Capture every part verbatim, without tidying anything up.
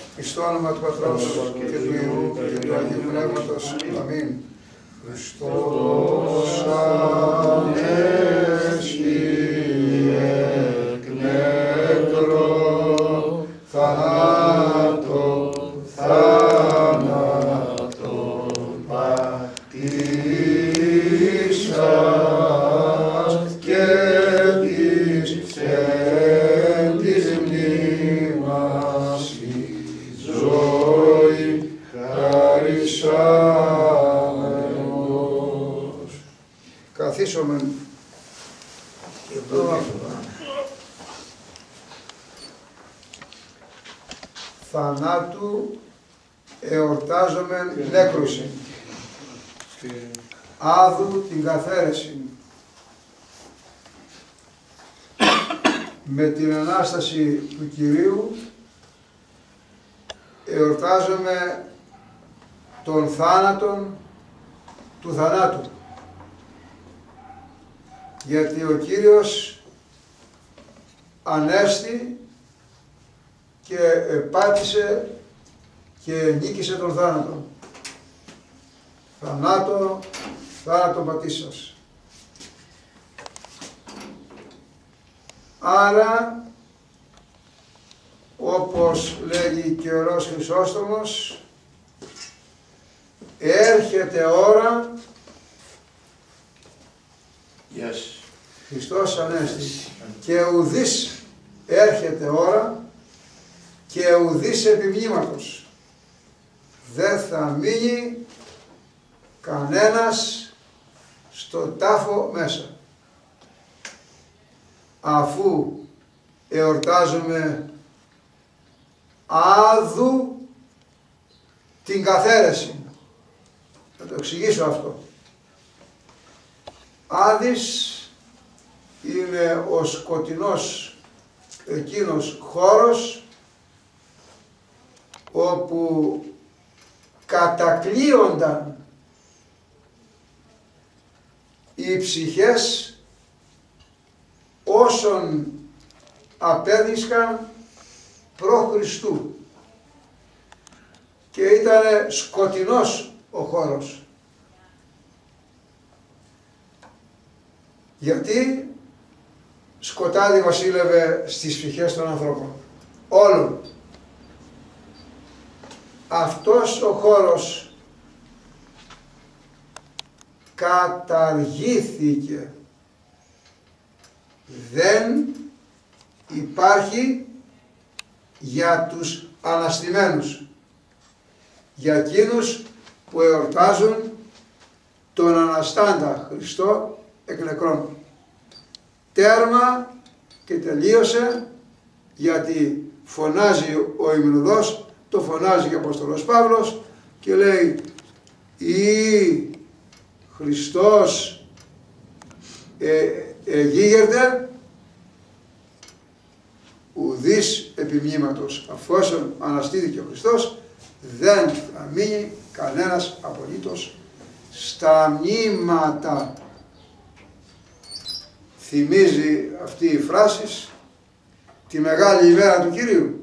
εις το όνομα του Πατρός και του Υιού και του Αγίου Πνεύματος. Αμήν. Χριστός ανέστη εκ νεκρό, θανάτω, θάνατον πατήσας και της εν της μνήμας η ζωή χαρισάμενος. Καθίσομεν και θανάτου εορτάζομεν νέκρουσιν, άδου την καθαίρεση. Με την Ανάσταση του Κυρίου εορτάζομαι τον θάνατον του θανάτου, γιατί ο Κύριος ανέστη και επάτησε και νίκησε τον θάνατο. Θανάτο, θάνατο πατήσας. Άρα, όπως λέγει και ο Ορός Χρυσόστομος, έρχεται ώρα, Yes. Χριστός Ανέστη, και ουδής έρχεται ώρα και ουδής επιμνήματος. Δεν θα μείνει κανένας στο τάφο μέσα. Αφού εορτάζουμε άδου την καθαίρεση. Θα το εξηγήσω αυτό. Άδης είναι ο σκοτεινός εκείνος χώρος όπου κατακλείονταν οι ψυχές όσων απέδεισκαν προ Χριστού και ήταν σκοτεινός ο χώρος. Γιατί σκοτάδι βασίλευε στις ψυχές των ανθρώπων, όλων. Αυτός ο χώρος καταργήθηκε. Δεν υπάρχει για τους αναστημένους, για εκείνους που εορτάζουν τον Αναστάντα Χριστό εκ νεκρών. Τέρμα και τελείωσε, γιατί φωνάζει ο υμνοδός, το φωνάζει και ο Απόστολος Παύλος και λέει «Ή Χριστός ε, εγίγερται ουδής επιμνήματος». Αφόσον αναστήθηκε ο Χριστός, δεν θα μείνει κανένας απολύτως στα μνήματα. Θυμίζει αυτή η φράση τη μεγάλη ημέρα του Κυρίου,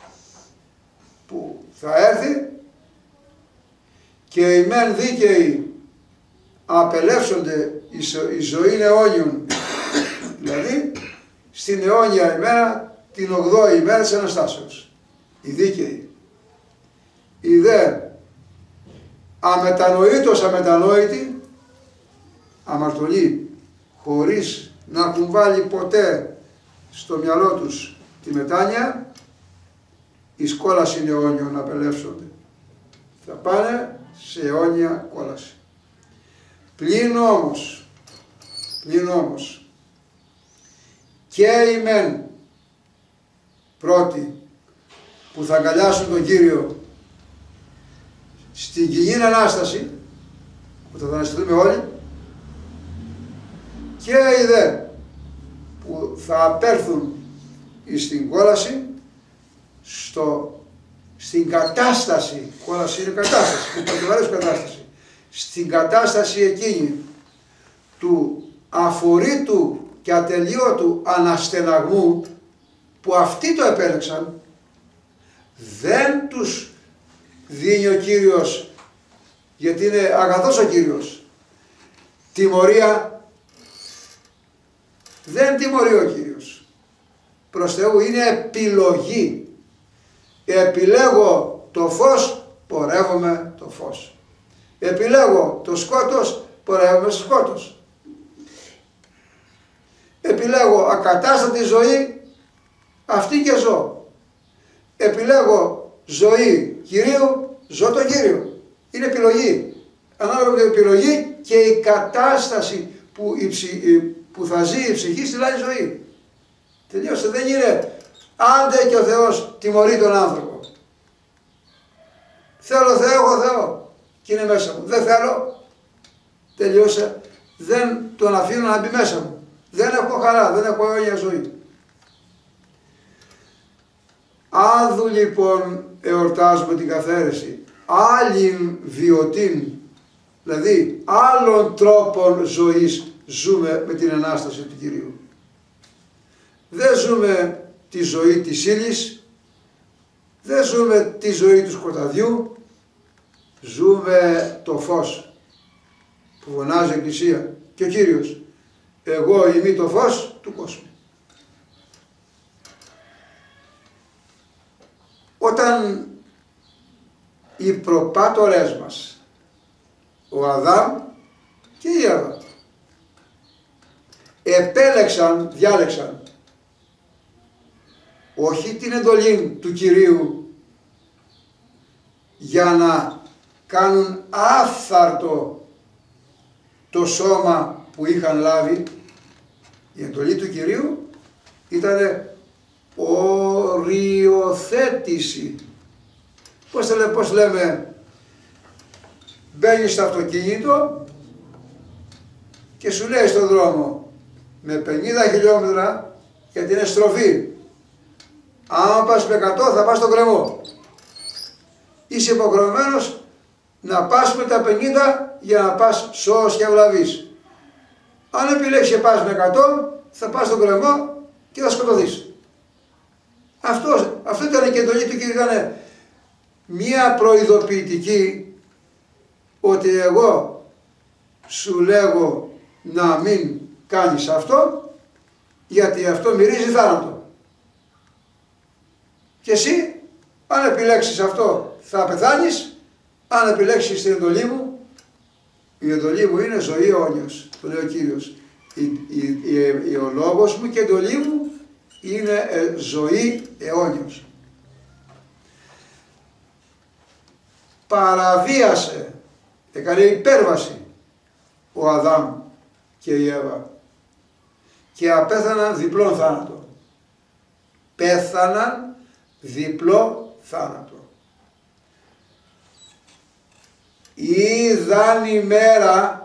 που θα έρθει και οι μεν δίκαιοι απελεύσονται η ζωή αιώνιων, δηλαδή στην αιώνια ημέρα, την ογδόη ημέρα της Αναστάσεως. Οι δίκαιοι. Οι δε αμετανοήτως αμετανόητοι, αμαρτωλοί, χωρίς να έχουν βάλει ποτέ στο μυαλό τους τη μετάνοια, εις κόλαση αιώνιων να απελεύσονται. Θα πάνε σε αιώνια κόλαση. Πλην όμως, πλην όμως, και οι μεν πρώτοι που θα αγκαλιάσουν τον Κύριο στην κοινή Ανάσταση, που θα αναστηθούμε όλοι, και οι δε που θα απέλθουν στην κόλαση, στο, στην κατάσταση, κόλαση είναι κατάσταση, είναι κατάσταση, στην κατάσταση εκείνη του αφορήτου και ατελείωτου αναστεναγμού, που αυτοί το επέλεξαν, δεν τους δίνει ο Κύριος, γιατί είναι αγαθός ο Κύριος, τιμωρία, δεν τιμωρεί ο Κύριος. Προς Θεού είναι επιλογή. Επιλέγω το φως, πορεύομαι το φως. Επιλέγω το σκότος, πορεύομαι στο σκότος. Επιλέγω ακατάστατη ζωή, αυτή και ζω. Επιλέγω ζωή Κυρίου, ζω τον Κύριο. Είναι επιλογή. Ανάλογα με την επιλογή και η κατάσταση που, η ψη, που θα ζει η ψυχή στην άλλη ζωή. Τελείωσε, δεν είναι άντε και ο Θεός τιμωρεί τον άνθρωπο. Θέλω Θεό, έχω Θεό και είναι μέσα μου. Δεν θέλω, τελείωσε, δεν τον αφήνω να μπει μέσα μου. Δεν έχω χαρά, δεν έχω αιώνια ζωή. Άδου λοιπόν εορτάζουμε την καθαίρεση, άλλην βιωτήν, δηλαδή άλλων τρόπων ζωής ζούμε με την Ανάσταση του Κυρίου. Δεν ζούμε τη ζωή της ύλης, δεν ζούμε τη ζωή του σκοταδιού, ζούμε το φως που φωνάζει η Εκκλησία και ο Κύριος. Εγώ είμαι το φως του κόσμου. Όταν οι προπάτορες μας, ο Αδάμ και η Εύα, επέλεξαν, διάλεξαν όχι την εντολή του Κυρίου για να κάνουν άφθαρτο το σώμα που είχαν λάβει, η εντολή του Κυρίου ήταν οριοθέτηση. Πώς, θα, πώς λέμε, μπαίνεις στο αυτοκίνητο και σου λέει στον δρόμο με πενήντα χιλιόμετρα για την εστροφή. Αν πας με εκατό θα πας στον κρεμό. Είσαι υποχρεωμένος να πας με τα πενήντα για να πας σώος και ευλαβής. Αν επιλέξεις και πας με εκατό θα πας στον κρεμό και θα σκοτωθείς. Αυτό, αυτό ήταν και η εντολή του Κύριου, ήταν μία προειδοποιητική ότι εγώ σου λέγω να μην κάνεις αυτό γιατί αυτό μυρίζει θάνατο. Και εσύ αν επιλέξεις αυτό θα πεθάνεις, αν επιλέξεις την εντολή μου, η εντολή μου είναι ζωή αιώνιος, το λέει ο Κύριος. Η, η, η, η, ο λόγος μου και η εντολή μου είναι ε, ζωή αιώνιος. Παραβίασε, έκανε υπέρβαση ο Αδάμ και η Εύα και απέθαναν διπλόν θάνατο. Πέθαναν διπλό θάνατο. Είδαν η μέρα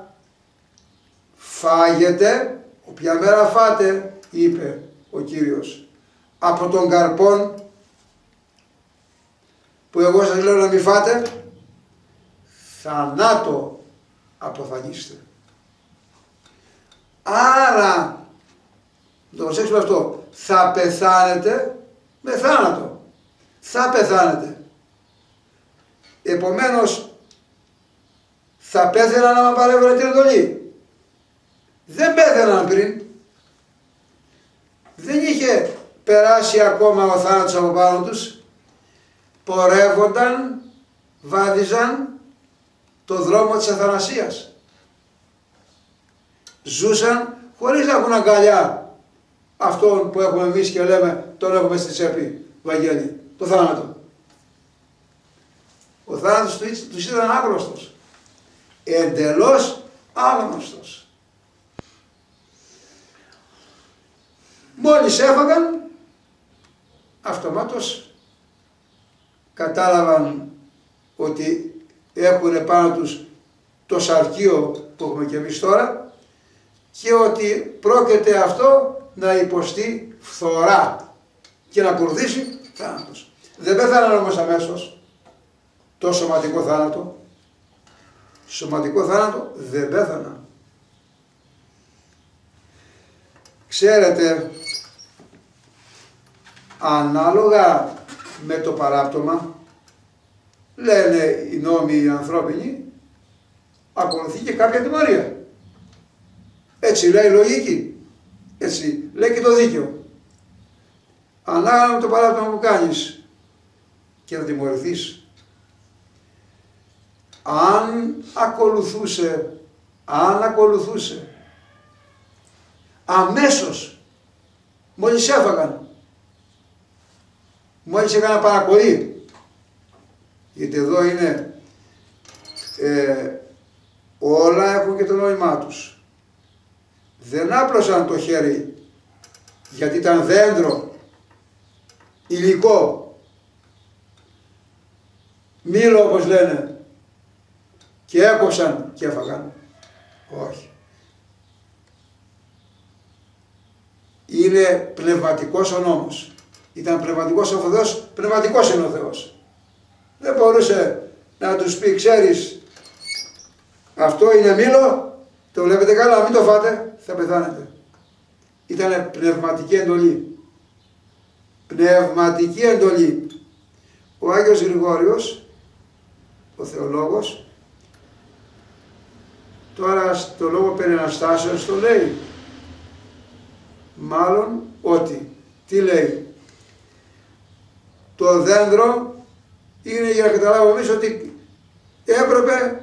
φάγετε, όποια μέρα φάτε, είπε ο Κύριος, από τον καρπόν που εγώ σας λέω να μην φάτε, θανάτω αποθανείστε. Άρα, το προσέξουμε αυτό, θα πεθάνετε με θάνατο. Θα πεθάνετε. Επομένως, θα πέθαιναν να παρέβρε την εντολή. Δεν πέθαιναν πριν. Δεν είχε περάσει ακόμα ο θάνατος από πάνω τους. Πορεύονταν, βάδιζαν το δρόμο της αθανασίας. Ζούσαν χωρίς να έχουν αγκαλιά αυτόν που έχουμε εμείς και λέμε τον έχουμε στη τσέπη, Βαγγέλη, το θάνατο. Ο θάνατος τους ήταν άγνωστος. Εντελώς άγνωστος. Μόλις έφαγαν, αυτομάτως κατάλαβαν ότι έχουν πάνω τους το σαρκείο που έχουμε και εμείς τώρα και ότι πρόκειται αυτό να υποστεί φθορά και να κουρδίσει θάνατος. Δεν πέθαναν όμως αμέσως το σωματικό θάνατο. Σωματικό θάνατο δεν πέθαναν. Ξέρετε, ανάλογα με το παράπτωμα, λένε οι νόμοι οι ανθρώπινοι, ακολουθεί και κάποια τιμωρία. Έτσι λέει η λογική, έτσι λέει και το δίκαιο. Ανάλογα με το παράπτωμα που κάνεις και θα τιμωρηθείς. Αν ακολουθούσε, αν ακολουθούσε, αμέσως, μόλις έφαγαν, μόλις έκανα παρακοή, γιατί εδώ είναι, ε, όλα έχουν και το νόημά τους. Δεν άπλωσαν το χέρι, γιατί ήταν δέντρο, υλικό, μήλο όπως λένε, και έκοψαν και έφαγαν. Όχι. Είναι πνευματικός ο νόμος. Ήταν πνευματικός ο Θεός, πνευματικός είναι ο Θεός. Δεν μπορούσε να τους πει, ξέρεις, αυτό είναι μήλο, το βλέπετε καλά, μην το φάτε, θα πεθάνετε. Ήταν πνευματική εντολή. Πνευματική εντολή. Ο Άγιος Γρηγόριος, ο θεολόγος, τώρα στο λόγο περί Αναστάσεως το λέει, μάλλον ότι, τι λέει, το δέντρο είναι για να καταλάβουμε εμείς ότι έπρεπε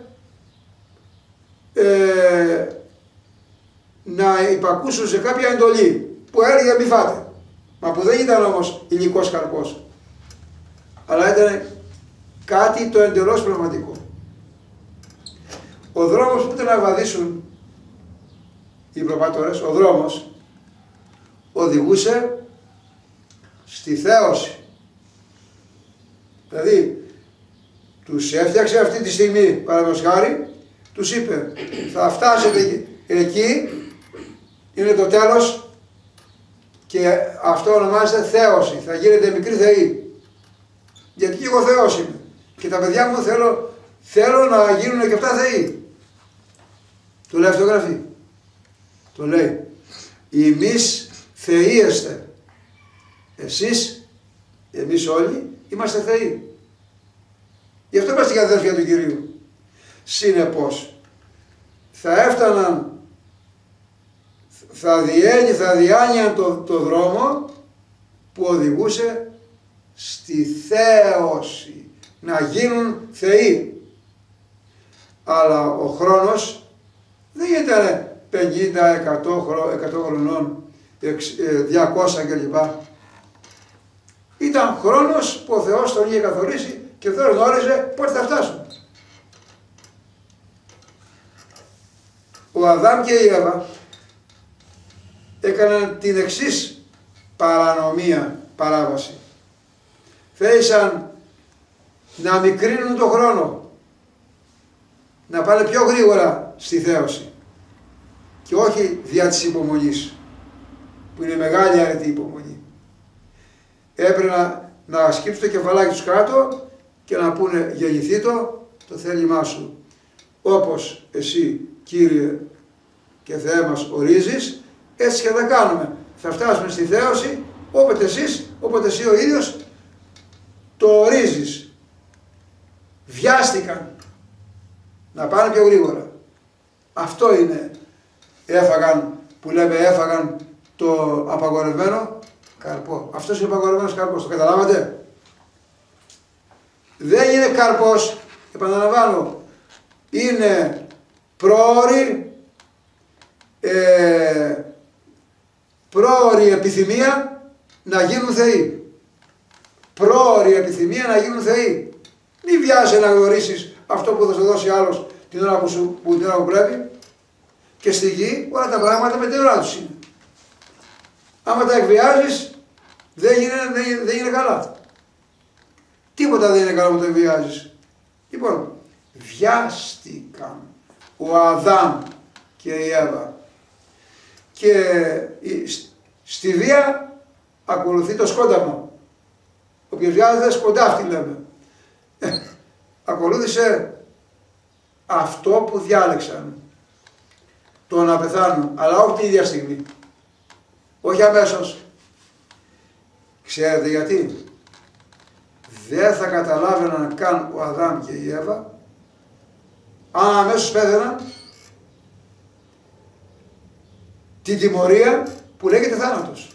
ε, να υπακούσουν σε κάποια εντολή που έλεγε μη φάτε, μα που δεν ήταν όμως υλικός καρπός, αλλά ήταν κάτι το εντελώς πνευματικό. Ο δρόμος που ήταν να βαδίσουν οι προπάτορες, ο δρόμος οδηγούσε στη θέωση. Δηλαδή, τους έφτιαξε αυτή τη στιγμή, παραδείγματος χάρη, τους είπε, θα φτάσετε εκεί, είναι το τέλος και αυτό ονομάζεται θέωση, θα γίνετε μικροί θεοί. Γιατί και εγώ Θεός είμαι και τα παιδιά μου θέλω, θέλω να γίνουν και αυτά θεοί. Το λέει αυτό γραφή. Το λέει. Εμείς θεήεστε. Εσείς, εμείς όλοι, είμαστε θεοί. Γι' αυτό είμαστε και αδέρφια του Κυρίου. Συνεπώς, θα έφταναν, θα διένει, θα διάνοιαν το, το δρόμο που οδηγούσε στη θέωση, να γίνουν θεοί. Αλλά ο χρόνος δεν ήταν πενήντα, εκατό χρονών, διακόσια κλπ. Ήταν χρόνος που ο Θεός τον είχε καθορίσει και ο Θεός γνώριζε πότε θα φτάσουν. Ο Αδάμ και η Εύα έκαναν την εξής παρανομία, παράβαση. Θέλησαν να μικρύνουν το χρόνο, να πάνε πιο γρήγορα στη θέωση και όχι δια της υπομονής, που είναι μεγάλη αρετή υπομονή. Έπρεπε να, να σκύψουν το κεφαλάκι τους κάτω και να πούνε γεννηθεί το, το θέλημά σου. Όπως εσύ, Κύριε και Θεέ μας ορίζεις, έτσι και θα κάνουμε. Θα φτάσουμε στη θέωση όποτε εσείς, όποτε εσύ ο ίδιος το ορίζεις. Βιάστηκαν να πάνε πιο γρήγορα. Αυτό είναι, έφαγαν, που λέμε έφαγαν το απαγορευμένο καρπό. Αυτός είναι ο απαγορευμένος καρπός, το καταλάβατε. Δεν είναι καρπός, επαναλαμβάνω, είναι πρόωρη, ε, πρόωρη επιθυμία να γίνουν θεοί. Πρόωρη επιθυμία να γίνουν θεοί. Μην βιάζεσαι να γνωρίσεις αυτό που θα σου δώσει άλλος την ώρα που, σου, που, την ώρα που πρέπει. Και στη γη όλα τα πράγματα με την ώρα τους είναι. Άμα τα εκβιάζεις, δεν είναι, δεν, δεν είναι καλά. Τίποτα δεν είναι καλά που το εκβιάζεις. Λοιπόν, βιάστηκαν ο Αδάμ και η Εύα. Και στη βία ακολουθεί το σκόνταμα. Όποιος βιάζεται σκοντάφτη λέμε. Ε, ακολούθησε αυτό που διάλεξαν. Το να πεθάνουν, αλλά όχι την ίδια στιγμή. Όχι αμέσως. Ξέρετε γιατί? δεν θα καταλάβαιναν καν ο Αδάμ και η Εύα, αν αμέσως πέθαιναν την τιμωρία που λέγεται θάνατος.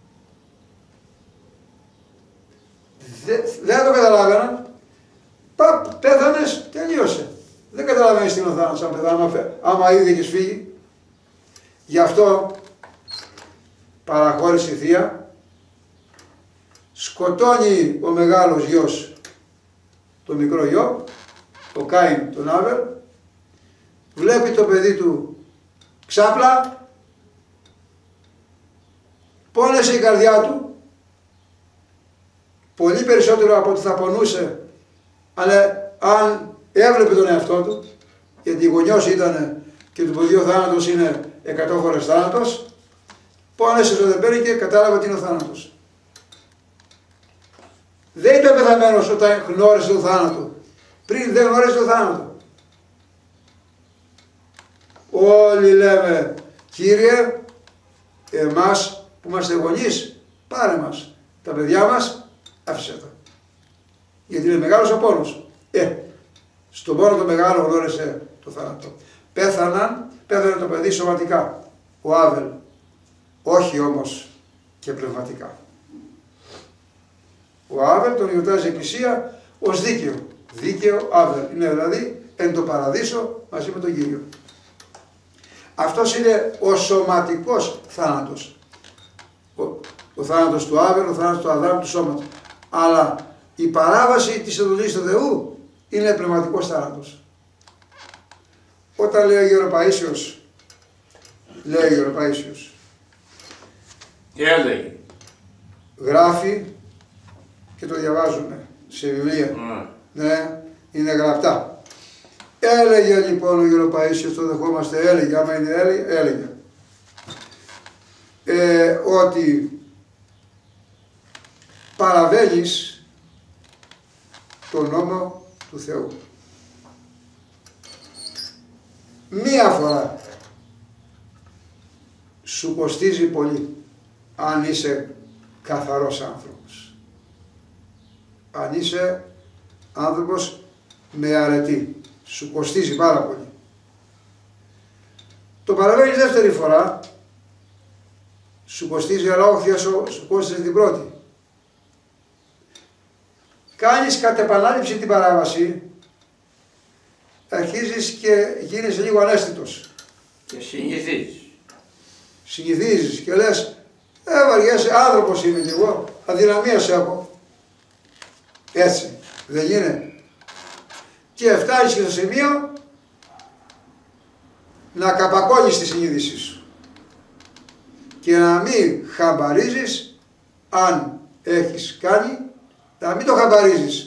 Δεν, δεν το καταλάβαιναν, παπ, πέθανες, τελείωσε. Δεν καταλαβαίνεις τι είναι ο θάνατος, άμα, άμα, άμα ήδη έχεις φύγει. Γι' αυτό παραχώρησε η Θεία, σκοτώνει ο μεγάλος γιος το μικρό γιο, ο Κάιν τον Άβελ, βλέπει το παιδί του ξάπλα, πόνεσε η καρδιά του, πολύ περισσότερο από ό,τι θα πονούσε, αλλά αν έβλεπε τον εαυτό του, γιατί γονιός ήταν και το παιδί ο θάνατος είναι εκατό φορές θάνατος, πόνεσε στο δεπέρι και κατάλαβε ότι είναι ο θάνατος. Δεν ήταν πεθαμένος όταν γνώρισε τον θάνατο. Πριν δεν γνώρισε τον θάνατο. Όλοι λέμε, Κύριε, εμάς που είμαστε γονείς, πάρε μας. Τα παιδιά μας, άφησέ τα. Γιατί είναι μεγάλος ο πόνος. Ε, στον πόνο το μεγάλο γνώρισε το θάνατο. Πέθαναν, πέθανε το παιδί σωματικά, ο Άβελ. Όχι όμως και πνευματικά. Ο Άβελ τον γιορτάζει η Εκκλησία ως δίκαιο. Δίκαιο Άβελ. Είναι δηλαδή εν το παραδείσο μαζί με τον Κύριο. Αυτός είναι ο σωματικός θάνατος. Ο, ο θάνατος του Άβελ, ο θάνατος του Αδάμ, του σώματος. Αλλά η παράβαση της εντολής του Θεού είναι πνευματικός θάνατος. Όταν λέει ο Γεροπαΐσιος, λέει ο Γεροπαΐσιος, τι έλεγε, γράφει και το διαβάζουμε σε βιβλία. Mm. Ναι, είναι γραπτά. Έλεγε λοιπόν ο Γεροπαΐσιος, το δεχόμαστε, έλεγε, άμα είναι έλεγε, έλεγε ε, ότι παραβαίνεις τον νόμο του Θεού. Μία φορά σου κοστίζει πολύ αν είσαι καθαρός άνθρωπος. Αν είσαι άνθρωπος με αρετή, σου κοστίζει πάρα πολύ. Το παραβαίνεις δεύτερη φορά, σου κοστίζει, αλλά όχι όσο σου κόστιζε την πρώτη. Κάνεις κατ' επανάληψη την παράβαση, αρχίζεις και γίνεις λίγο ανέστητος. Και συνηθίζεις. Συνηθίζεις και λες, ε βαριέσαι, άνθρωπος είμαι κι εγώ, αδυναμίες έχω. Έτσι, δεν γίνεται. Και φτάνεις και στο σημείο να καπακώνεις τη συνείδησή σου και να μην χαμπαρίζεις αν έχεις κάνει, να μην το χαμπαρίζεις.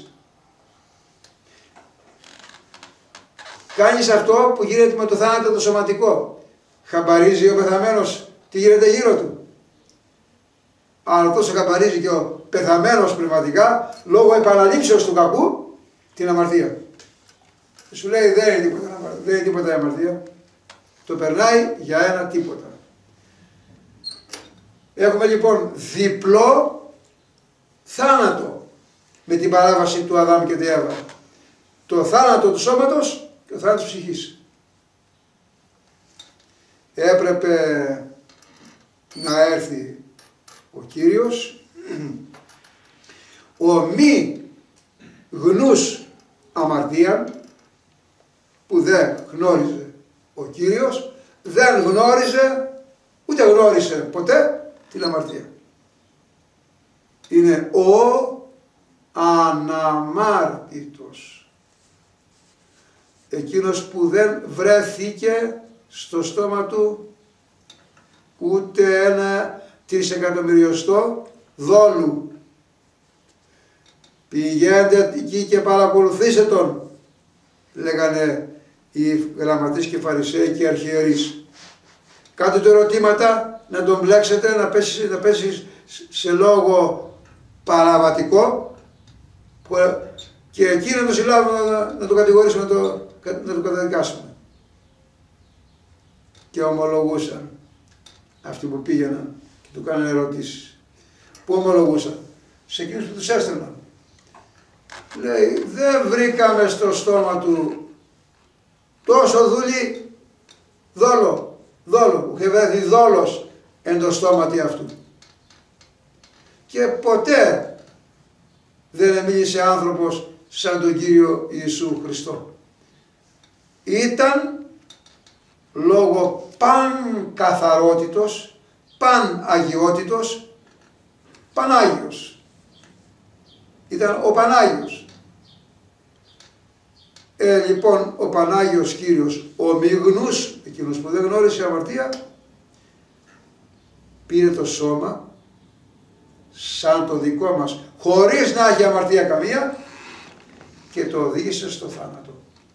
Κάνεις αυτό που γίνεται με το θάνατο το σωματικό. Χαμπαρίζει ο πεθαμένος τι γίνεται γύρω του. Αλλά τόσο χαμπαρίζει και ο πεθαμένος πνευματικά λόγω επαναλήψεως του κακού την αμαρτία. Σου λέει δεν είναι τίποτα, δεν είναι τίποτα η αμαρτία. Το περνάει για ένα τίποτα. Έχουμε λοιπόν διπλό θάνατο με την παράβαση του Αδάμ και τη Εύα. Το θάνατο του σώματος και ο θάνατος της ψυχής. Έπρεπε να έρθει ο Κύριος, ο μη γνούς αμαρτίαν, που δεν γνώριζε ο Κύριος, δεν γνώριζε, ούτε γνώρισε ποτέ την αμαρτία. Είναι ο αναμάρτητος. Εκείνος που δεν βρέθηκε στο στόμα του ούτε ένα τρισεκατομμυριωστό δόλου. Πηγαίνετε εκεί και παρακολουθήστε τον, λέγανε οι γραμματείς και φαρισαίοι και οι αρχιερείς. Κάντε του ερωτήματα, να τον μπλέξετε, να πέσει, να πέσει σε λόγο παραβατικό και εκεί να το συλλάβουμε, να, να το κατηγορήσουμε, να το, να το καταδικάσουμε. Και ομολογούσαν αυτοί που πήγαιναν και του κάνανε ερωτήσεις. Πού ομολογούσαν? Σε εκείνους που τους έστελναν. λέει, δεν βρήκαμε στο στόμα του τόσο δούλη, δόλο, δόλο, που είχε βρεθεί δόλος εν το στόματι αυτού. Και ποτέ δεν μίλησε άνθρωπος σαν τον Κύριο Ιησού Χριστό. Ήταν λόγω παν καθαρότητος, παν αγιότητος, Πανάγιος. Ήταν ο Πανάγιος. Ε, λοιπόν, ο Πανάγιος Κύριος, ο μειγνούς, εκείνος που δεν γνώρισε αμαρτία, πήρε το σώμα σαν το δικό μας, χωρίς να έχει αμαρτία καμία, και το οδήγησε στο θάνατο.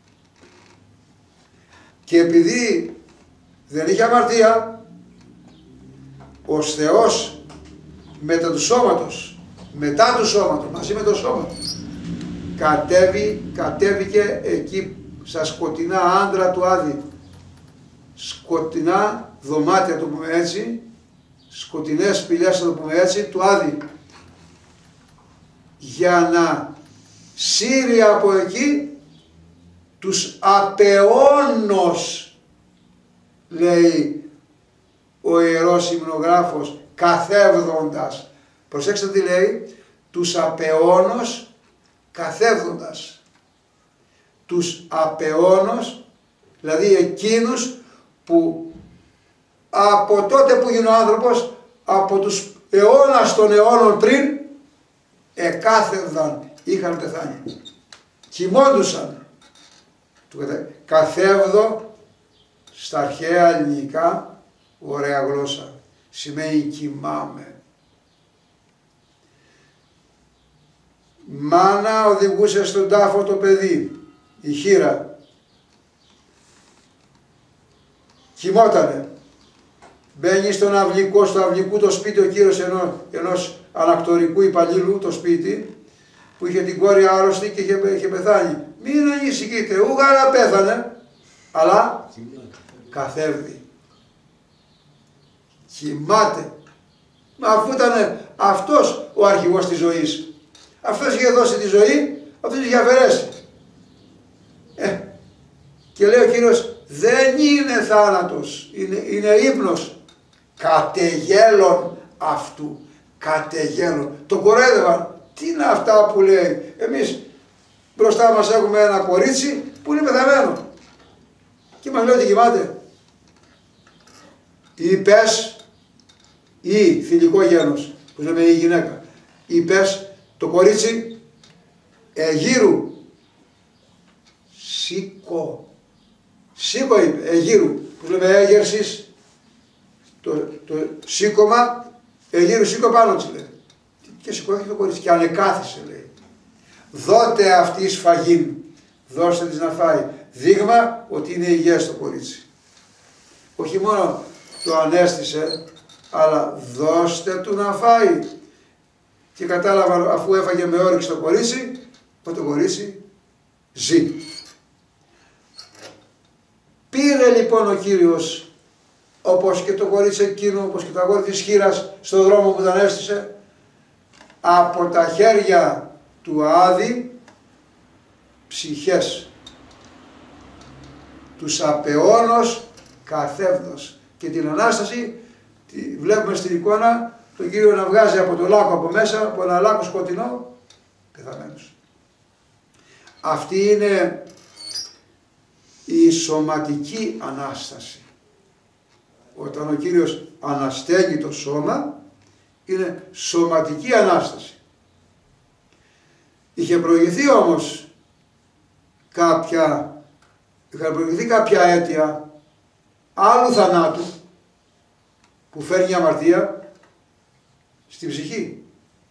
Και επειδή δεν είχε αμαρτία, ως Θεός μετά του σώματος, μετά του σώματος, μαζί με το σώμα του, κατέβη, κατέβηκε εκεί στα σκοτεινά άντρα του Άδη, σκοτεινά δωμάτια, το πούμε έτσι, σκοτεινές σπηλιές, το πούμε έτσι, του Άδη, για να σύρει από εκεί τους απεώνος, λέει ο Ιερός Υμνογράφος, καθεύδοντας. Προσέξτε τι λέει, τους απεώνος καθεύδοντας. Τους απεώνος, δηλαδή εκείνους που από τότε που γίνει ο άνθρωπος, από τους αιώνας των αιώνων πριν, εκάθευδαν, είχαν πεθάνει. Κοιμόντουσαν. Καθεύδω στα αρχαία ελληνικά, ωραία γλώσσα, σημαίνει κοιμάμαι. Μάνα οδηγούσε στον τάφο το παιδί, η χήρα. Κοιμότανε. Μπαίνει στον αυλικό, στο αυλικού το σπίτι ο κύριος ενός, ενός ανακτορικού υπαλλήλου, το σπίτι, που είχε την κόρη άρρωστη και είχε, είχε πεθάνει. Μην ανησυχείτε, ούγαρα πέθανε, αλλά καθεύδει. Κοιμάται. Μα αφού ήταν αυτός ο αρχηγός της ζωής, αυτός είχε δώσει τη ζωή, αυτός είχε αφαιρέσει. Ε, και λέει ο Κύριος, δεν είναι θάνατος, είναι, είναι ύπνος. Κατεγέλων αυτού, κατεγέλων. Το κορέδευαν. Τι είναι αυτά που λέει. Εμείς μπροστά μας έχουμε ένα κορίτσι που είναι πεθαμένο. Και μας λέει ότι κοιμάται. Ή πες, ή θηλυκό γένος, που λέμε η γυναίκα. Ή πες, το κορίτσι, εγύρου, σήκω. Σήκω είπε, εγύρου, που λέμε έγερσης, το, το σήκωμα, εγύρου σήκω πάνω της λέει. Και σηκώθηκε το κορίτσι και ανεκάθισε λέει. Δώτε αυτή σφαγήν, δώστε της να φάει. Δείγμα ότι είναι υγιές το κορίτσι. Όχι μόνο το ανέστησε, αλλά δώστε του να φάει. Και κατάλαβα αφού έφαγε με όρεξη το κορίτσι, ότι το κορίτσι ζει. Πήρε λοιπόν ο Κύριος, όπως και το κορίτσι εκείνο, όπως και το αγόρι της χήρας στον δρόμο που τον έστησε, από τα χέρια του Άδη ψυχές, τους απεώνος καθεύδος. Και την Ανάσταση τη βλέπουμε στην εικόνα τον Κύριο να βγάζει από το λάκκο από μέσα, από ένα λάκκο σκοτεινό, πεθαμένος. Αυτή είναι η σωματική Ανάσταση. Όταν ο Κύριος ανασταίνει το σώμα, είναι σωματική Ανάσταση. Είχε προηγηθεί όμως κάποια, είχαν προηγηθεί κάποια αίτια άλλου θανάτου που φέρνει αμαρτία στην ψυχή.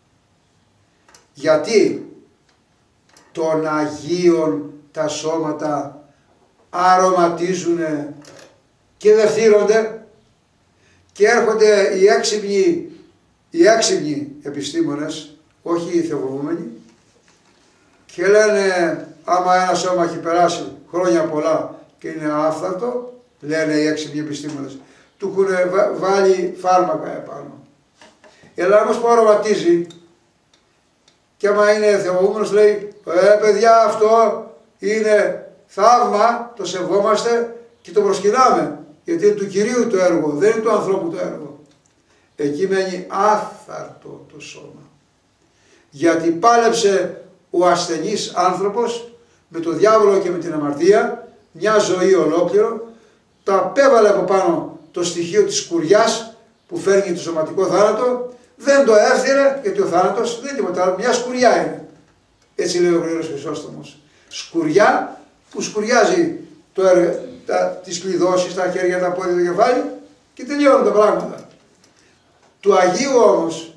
Γιατί των Αγίων τα σώματα αρωματίζουν και δευθύνονται και έρχονται οι έξυπνοι, οι έξυπνοι επιστήμονες, όχι οι θεοβοβούμενοι, και λένε άμα ένα σώμα έχει περάσει χρόνια πολλά και είναι άφθαρτο, λένε οι έξυπνοι επιστήμονες, του έχουν βάλει φάρμακα επάνω. Αλλά όμως που αρωματίζει και άμα είναι θεομούμενος λέει «Ε παιδιά, αυτό είναι θαύμα, το σεβόμαστε και το προσκυνάμε, γιατί είναι του Κυρίου το έργο, δεν είναι του ανθρώπου το έργο». Εκεί μένει άθαρτο το σώμα. Γιατί πάλεψε ο ασθενής άνθρωπος με το διάβολο και με την αμαρτία, μια ζωή ολόκληρο, τα απέβαλε από πάνω το στοιχείο της σκουριάς που φέρνει το σωματικό θάνατο, δεν το έφθυρε, γιατί ο θάνατος δεν είναι τίποτα άλλο, μια σκουριά είναι. Έτσι λέει ο Γρηγόριος Χρυσόστομος. Σκουριά που σκουριάζει το έργο, τα, τις κλειδώσεις, τα χέρια, τα πόδια, το κεφάλι και τελειώνουν τα πράγματα. Του Αγίου όμως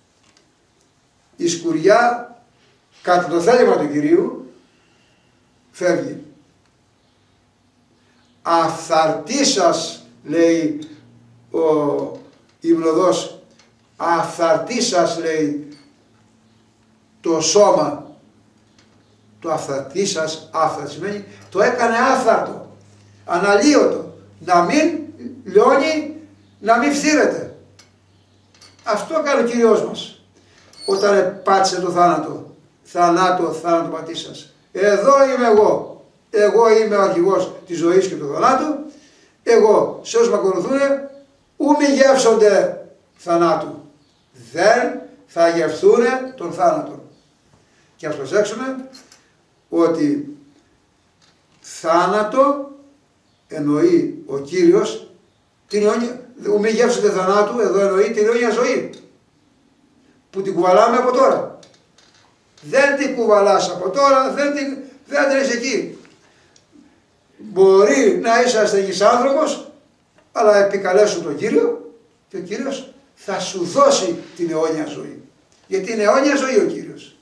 η σκουριά κατά το θέλημα του Κυρίου φεύγει. Αφθαρτήσας, λέει ο υμνοδός, αφθαρτήσας, λέει, το σώμα. Το αφθαρτήσας, άφθαρτη σημαίνει το έκανε άφθαρτο, αναλύωτο, να μην λιώνει, να μην φθύρεται. Αυτό έκανε ο Κύριος μας όταν πάτησε το θάνατο. Θανάτο, θάνατο πατήσας. Εδώ είμαι εγώ. Εγώ είμαι ο αρχηγός της ζωής και του θανάτου. Εγώ, σε όσους με ακολουθούν, ου μη γεύσονται θανάτου. Δεν θα γευθούν τον θάνατο. Και ας προσέξουμε ότι θάνατο εννοεί ο Κύριος την αιώνια, ου μη γεύσονται θανάτου, εδώ εννοεί την αιώνια ζωή που την κουβαλάμε από τώρα. Δεν την κουβαλάς από τώρα, δεν την, δεν την έχεις εκεί. Μπορεί να είσαι ασθενής άνθρωπος, αλλά επικαλέσου τον Κύριο και ο Κύριος θα σου δώσει την αιώνια ζωή. Γιατί είναι αιώνια ζωή ο Κύριος.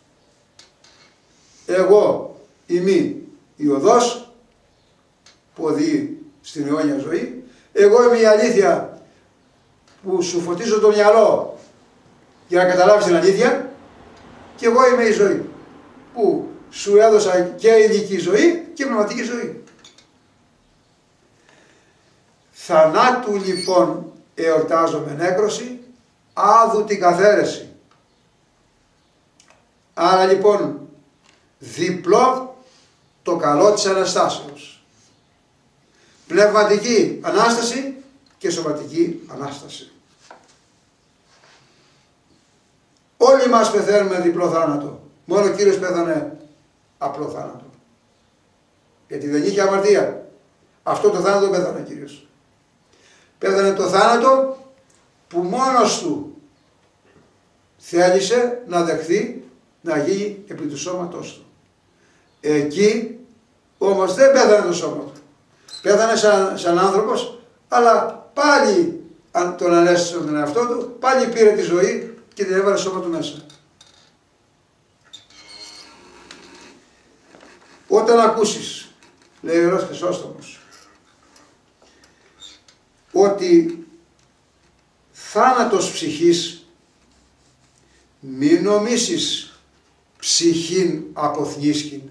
Εγώ είμαι η οδός που οδηγεί στην αιώνια ζωή. Εγώ είμαι η αλήθεια που σου φωτίζω το μυαλό για να καταλάβεις την αλήθεια. Και εγώ είμαι η ζωή που σου έδωσα και ειδική ζωή και πνευματική ζωή. Θανάτου λοιπόν εορτάζω με νέκρωση, άδου την καθαίρεση. Άρα λοιπόν διπλό το καλό της Αναστάσεως. Πνευματική Ανάσταση και σωματική Ανάσταση. Όλοι μας πεθαίνουμε διπλό θάνατο. Μόνο ο Κύριος πέθανε απλό θάνατο. Γιατί δεν είχε αμαρτία. Αυτό το θάνατο πέθανε ο Κύριος. Πέθανε το θάνατο που μόνος του θέλησε να δεχθεί να γίνει επί του σώματός του. Εκεί όμως δεν πέθανε το σώμα του. Πέθανε σαν, σαν άνθρωπος, αλλά πάλι αν τον ανέστησε τον εαυτό του, πάλι πήρε τη ζωή και την έβαλε στο σώμα του μέσα. Όταν ακούσεις, λέει ο Ιερός Χρυσόστομος, ότι θάνατος ψυχής, μην νομίσεις ψυχήν αποθνίσκην.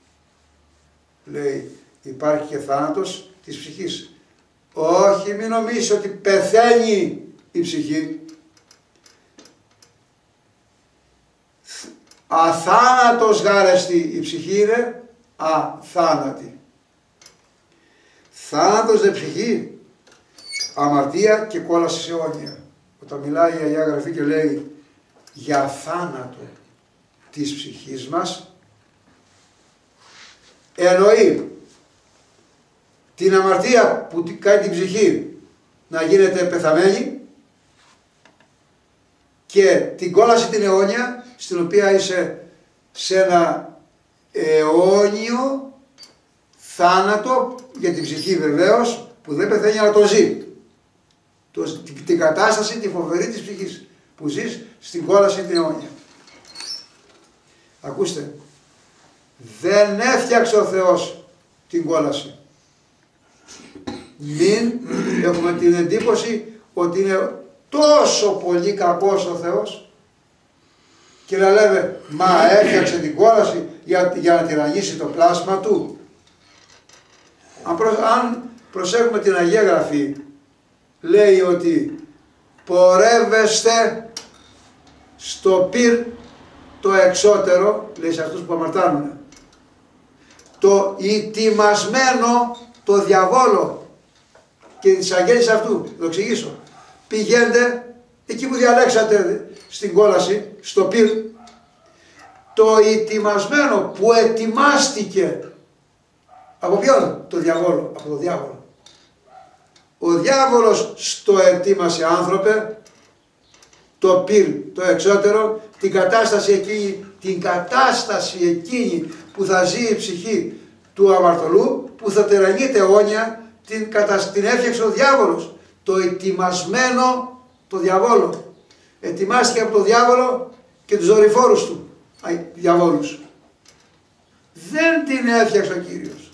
Λέει, υπάρχει και θάνατος της ψυχής. Όχι, μην νομίσεις ότι πεθαίνει η ψυχή. Αθάνατος γάρεστη η ψυχή είναι, αθάνατη. Θάνατος δε ψυχή, αμαρτία και κόλαση αιώνια. Όταν μιλάει η Αγία Γραφή και λέει για θάνατο της ψυχής μας, εννοεί την αμαρτία που κάνει την ψυχή να γίνεται πεθαμένη και την κόλαση την αιώνια, στην οποία είσαι σε ένα αιώνιο θάνατο για την ψυχή βεβαίως, που δεν πεθαίνει αλλά το ζει. Το, την, την κατάσταση τη φοβερή της ψυχής που ζεις στην κόλαση την αιώνια. Ακούστε, δεν έφτιαξε ο Θεός την κόλαση. Μην έχουμε την εντύπωση ότι είναι τόσο πολύ κακός ο Θεός και να λέμε, μα έφτιαξε την κόλαση για, για να τυραννίσει το πλάσμα του. Αν, προ, αν προσέχουμε την Αγία Γραφή, λέει ότι πορεύεστε στο πυρ το εξώτερο, λέει σε αυτούς που αμαρτάνουν, το ητιμασμένο, το διαβόλο και τις αγγέλεις αυτού, θα το εξηγήσω. Πηγαίνετε εκεί που διαλέξατε στην κόλαση, στο πυρ, το ητιμασμένο που ετοιμάστηκε από ποιον? Το διαβόλο, από το διάβολο. Ο διάβολος στο ετοίμασε άνθρωπε, το πυρ, το εξώτερο, την κατάσταση εκείνη, την κατάσταση εκείνη που θα ζει η ψυχή του αμαρτωλού, που θα τερανείται αιώνια, την, την έφτιαξε ο διάβολος. Το ετοιμασμένο το διαβόλο. Ετοιμάστηκε από το διάβολο και τους δορυφόρους του, α, διαβόλους. Δεν την έφτιαξε ο Κύριος.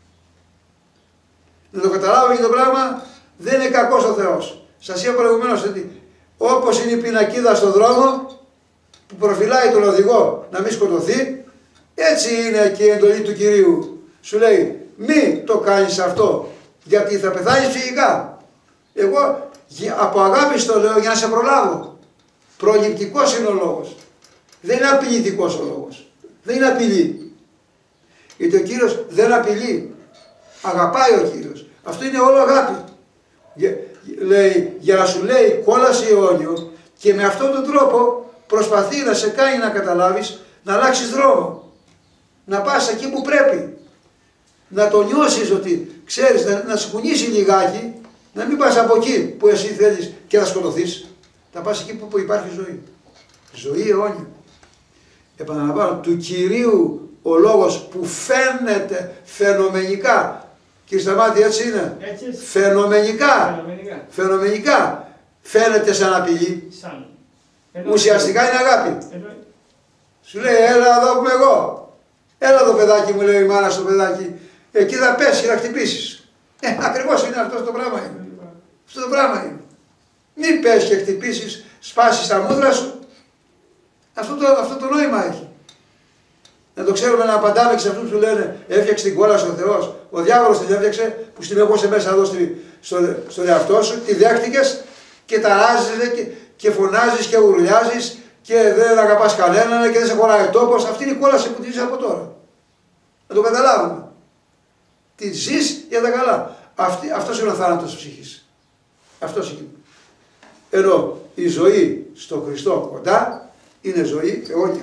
Να το καταλάβω και το πράγμα, δεν είναι κακός ο Θεός. Σας είπα προηγουμένως ότι όπως είναι η πινακίδα στον δρόμο που προφυλάει τον οδηγό να μην σκοτωθεί, έτσι είναι και η εντολή του Κυρίου. Σου λέει μη το κάνεις αυτό γιατί θα πεθάνεις ψυχικά. Εγώ από αγάπη το λέω για να σε προλάβω. Προληπτικός είναι ο λόγος. Δεν είναι απειλητικός ο λόγος. Δεν είναι απειλή. Γιατί ο Κύριος δεν απειλεί. Αγαπάει ο Κύριος. Αυτό είναι όλο αγάπη. Για, λέει, για να σου λέει κόλαση αιώνιο και με αυτόν τον τρόπο προσπαθεί να σε κάνει να καταλάβεις να αλλάξεις δρόμο. Να πας εκεί που πρέπει. Να το νιώσεις ότι ξέρεις, να, να σου κουνήσει λιγάκι, να μην πας από εκεί που εσύ θέλεις και να σκοτωθείς. Θα πας εκεί που, που υπάρχει ζωή. Ζωή αιώνια. Επαναλαμβάνω, του Κυρίου ο λόγος που φαίνεται φαινομενικά. Κύριε Σταμάτη, έτσι είναι. Έτσι. Φαινομενικά. Φαινομενικά. Φαινομενικά. Φαίνεται σαν απειλή. Σαν. Ουσιαστικά είναι αγάπη. Ενώ... Σου λέει, έλα εδώ που είμαι εγώ. Έλα εδώ παιδάκι μου, λέει η μάνα στο παιδάκι. Εκεί θα πέσει και θα χτυπήσεις. Ε, ακριβώς είναι αυτό το πράγμα. Είναι. Αυτό το πράγμα είναι. Μην πέσει και χτυπήσεις, σπάσεις τα μούτρα σου. Αυτό το, αυτό το νόημα έχει. Να το ξέρουμε να απαντάμε και σε αυτούς που λένε έφτιαξε την κόλαση ο Θεός. Ο διάβολος την έφτιαξε που στην έχωσε μέσα εδώ στη, στο, στο εαυτό σου, τη δέχτηκες και ταράζεις και, και φωνάζεις και ουρλιάζεις και δεν αγαπάς κανέναν και δεν σε χωράει τόπος. Αυτή είναι η κόλαση που τη ζεις από τώρα. Να το καταλάβουμε. Τη ζεις για τα καλά. Αυτή, αυτός είναι ο θάνατος της ψυχής. Αυτός είναι. Ενώ η ζωή στο Χριστό κοντά είναι ζωή αιώνια.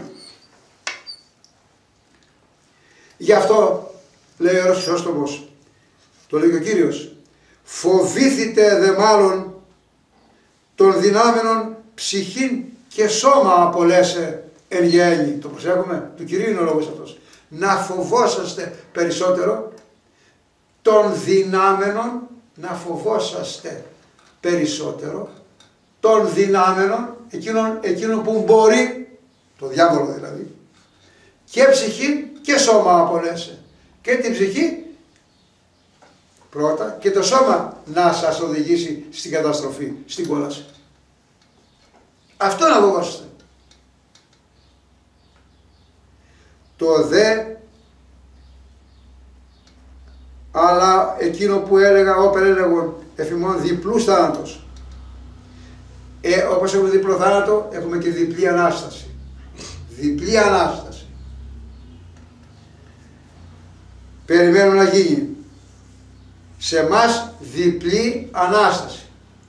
Γι' αυτό λέει ο Χρυσόστομος, το λέει και ο Κύριος, φοβήθητε δε μάλλον των δυνάμενων ψυχήν και σώμα απολέσε εν γέννη. Το προσέχουμε, του Κυρίου είναι ο λόγος αυτός. Να φοβόσαστε περισσότερο των δυνάμενων, να φοβόσαστε περισσότερο των δυνάμενων, εκείνων, εκείνων που μπορεί, το διάβολο δηλαδή, και ψυχή και σώμα απολέσε. Και την ψυχή πρώτα και το σώμα να σας οδηγήσει στην καταστροφή, στην κόλαση. Αυτό να φοβόσαστε. Το δε, αλλά εκείνο που έλεγα, όπερ έλεγον εφημών διπλούς θάνατος. Ε, όπως έχουμε διπλό θάνατο, έχουμε και διπλή Ανάσταση. Διπλή Ανάσταση. Περιμένουμε να γίνει. Σε εμάς διπλή Ανάσταση.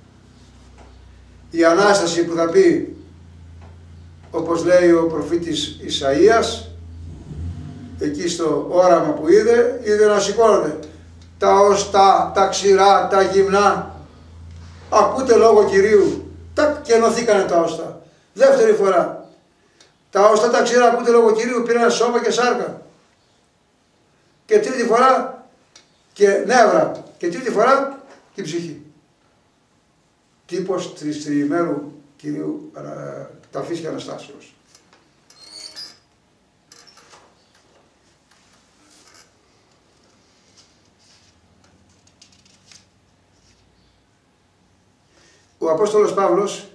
Η Ανάσταση που θα πει, όπως λέει ο προφήτης Ισαΐας, εκεί στο όραμα που είδε, είδε να σηκώνονται τα οστά, τα ξηρά, τα γυμνά. Ακούτε λόγο Κυρίου. Τα και ενωθήκανε τα οστά. Δεύτερη φορά. Τα οστά, τα ξηρά, ακούτε λόγο Κυρίου, πήραν σώμα και σάρκα. Και τρίτη φορά και νεύρα. Και τρίτη φορά την ψυχή. Τύπος τριστριημένου Κυρίου ταφής και Αναστάσεως. Ο Απόστολος Παύλος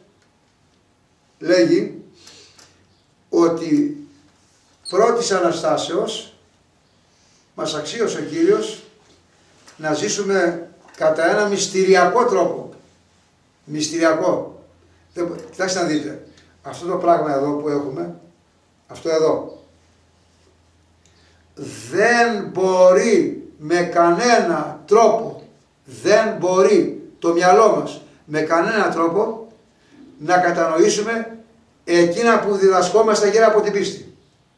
λέγει ότι πρώτης Αναστάσεως μας αξίωσε ο Κύριος να ζήσουμε κατά ένα μυστηριακό τρόπο. Μυστηριακό. Κοιτάξτε να δείτε. Αυτό το πράγμα εδώ που έχουμε αυτό εδώ. Δεν μπορεί με κανένα τρόπο, δεν μπορεί το μυαλό μας με κανένα τρόπο να κατανοήσουμε εκείνα που διδασκόμαστε γύρω από την πίστη.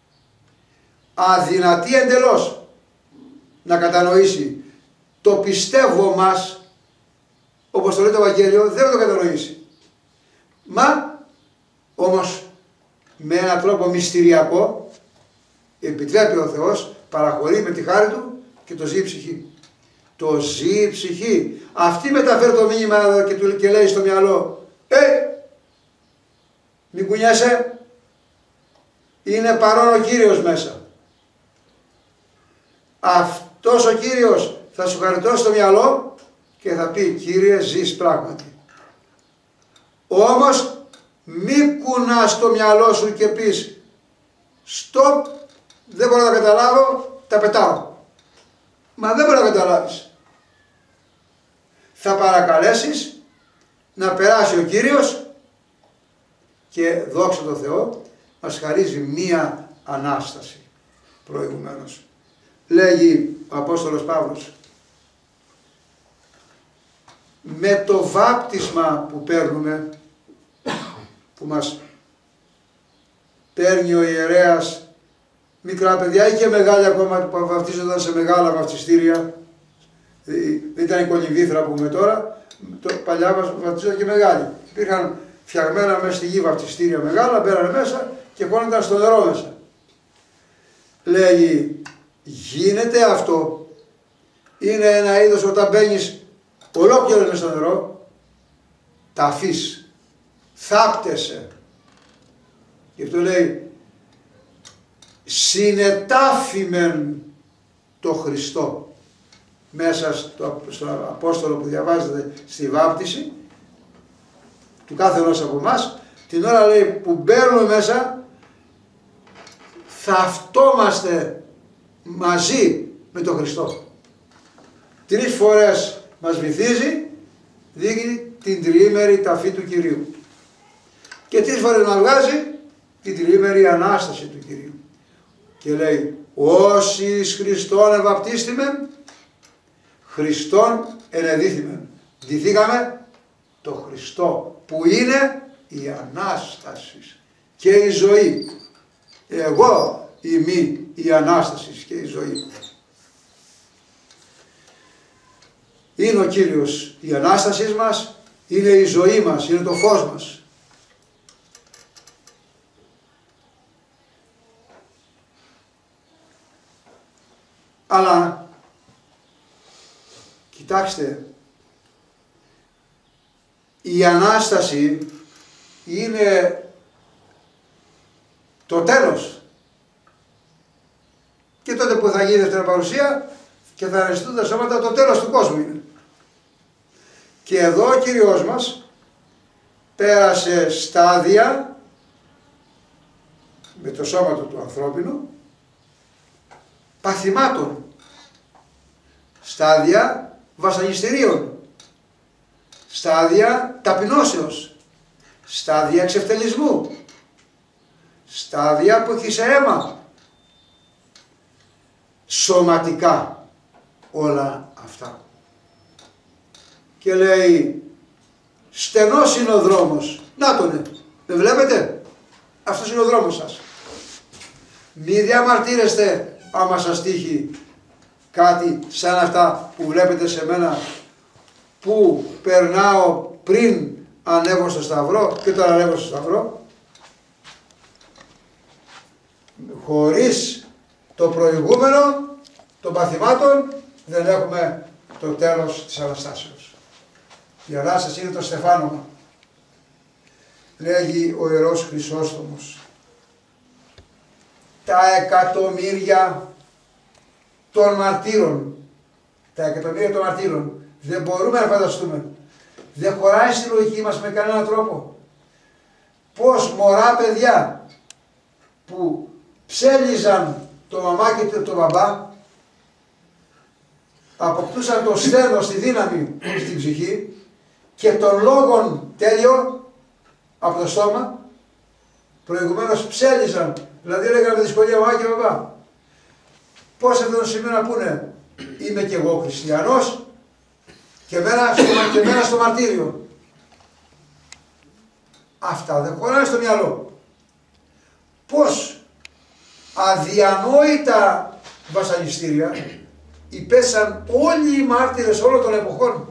Αδυνατή εντελώς να κατανοήσει το πιστεύω μας, όπως το λέει το Ευαγγέλιο, δεν θα το κατανοήσει. Μα όμως με έναν τρόπο μυστηριακό επιτρέπει ο Θεός, παραχωρεί με τη χάρη του και το ζει η ψυχή. Το ζει η ψυχή. Αυτή μεταφέρει το μήνυμα εδώ και, του, και λέει στο μυαλό, ε, μην κουνιέσαι, είναι παρόν ο Κύριος μέσα. Αυτός ο Κύριος θα σου χαριτώσει το μυαλό και θα πει, Κύριε, ζεις πράγματι. Όμως μη κουνάς το μυαλό σου και πεις, στοπ, δεν μπορώ να καταλάβω, τα πετάω. Μα δεν μπορεί να καταλάβεις. Θα παρακαλέσεις να περάσει ο Κύριος και δόξα τω Θεώ μας χαρίζει μία Ανάσταση προηγουμένως. Λέγει ο Απόστολος Παύλος, με το βάπτισμα που παίρνουμε, που μας παίρνει ο ιερέας, μικρά παιδιά ή και μεγάλοι ακόμα που βαπτίζονταν σε μεγάλα βαπτιστήρια, δεν ήταν η κολυμβήθρα που πούμε τώρα, το, παλιά μας βαπτίζονταν και μεγάλοι. Υπήρχαν φτιαγμένα μέσα στη γη βαπτιστήρια μεγάλα, μπαίνανε μέσα και χώνονταν στο νερό μέσα. Λέγει, γίνεται αυτό, είναι ένα είδος όταν μπαίνεις ολόκληρο μέσα στο νερό, τα αφείς, θάπτεσαι. Γι' αυτό λέει, συνετάφημεν το Χριστό. Μέσα στο, στο Απόστολο που διαβάζετε στη βάπτιση του κάθε ενός από εμάς, την ώρα λέει που μπαίνουμε μέσα, θαυτόμαστε μαζί με τον Χριστό. Τρεις φορές μας βυθίζει, δείχνει την τριήμερη ταφή του Κυρίου. Και τρεις φορές μας βγάζει την τριήμερη Ανάσταση του Κυρίου. Και λέει, όσοι εις Χριστόν ευαπτίστημεν, Χριστόν ενεδίθημεν. Ντυθήκαμε το Χριστό που είναι η Ανάσταση και η ζωή. Εγώ είμαι η Ανάσταση και η ζωή. Είναι ο Κύριος η Ανάσταση μας, είναι η ζωή μας, είναι το φως μας. Αλλά, κοιτάξτε, η Ανάσταση είναι το τέλος. Και τότε που θα γίνει η δεύτερη παρουσία και θα αναστηθούν τα σώματα, το τέλος του κόσμου είναι. Και εδώ ο Κύριος μας πέρασε στάδια με το σώμα του, του ανθρώπινου, παθημάτων, στάδια βασανιστήριων, στάδια ταπεινώσεως, στάδια εξευτελισμού, στάδια που έχει σε αίμα, σωματικά όλα αυτά. Και λέει, στενός είναι ο δρόμος, να τον, δεν βλέπετε, αυτός είναι ο δρόμος σας. Μη διαμαρτύρεστε άμα σας τύχει κάτι σαν αυτά που βλέπετε σε μένα, που περνάω πριν ανέβω στο σταυρό και τώρα ανέβω στο σταυρό. Χωρίς το προηγούμενο των παθημάτων δεν έχουμε το τέλος της Αναστάσεως. Η Ανάσταση είναι το στεφάνωμα. Λέγει ο Ιερός Χρυσόστομος, τα εκατομμύρια των μαρτύρων, τα εκατομμύρια των μαρτύρων, δεν μπορούμε να φανταστούμε, δεν χωράει στη λογική μας με κανέναν τρόπο, πως μωρά παιδιά που ψέλιζαν το μαμά και το μπαμπά, αποκτούσαν το στένος, τη δύναμη στην ψυχή και τον λόγον τέλειο από το στόμα, προηγουμένως ψέλιζαν Δηλαδή έλεγα με δυσκολία μαμά και μπαμπά. Πώς θα τον σήμερα να πούνε, είμαι και εγώ χριστιανός και μένα στο, και μένα στο μαρτύριο. Αυτά δεν χωράνε στο μυαλό. Πώς αδιανόητα βασανιστήρια υπέσαν όλοι οι μάρτυρες όλων των εποχών.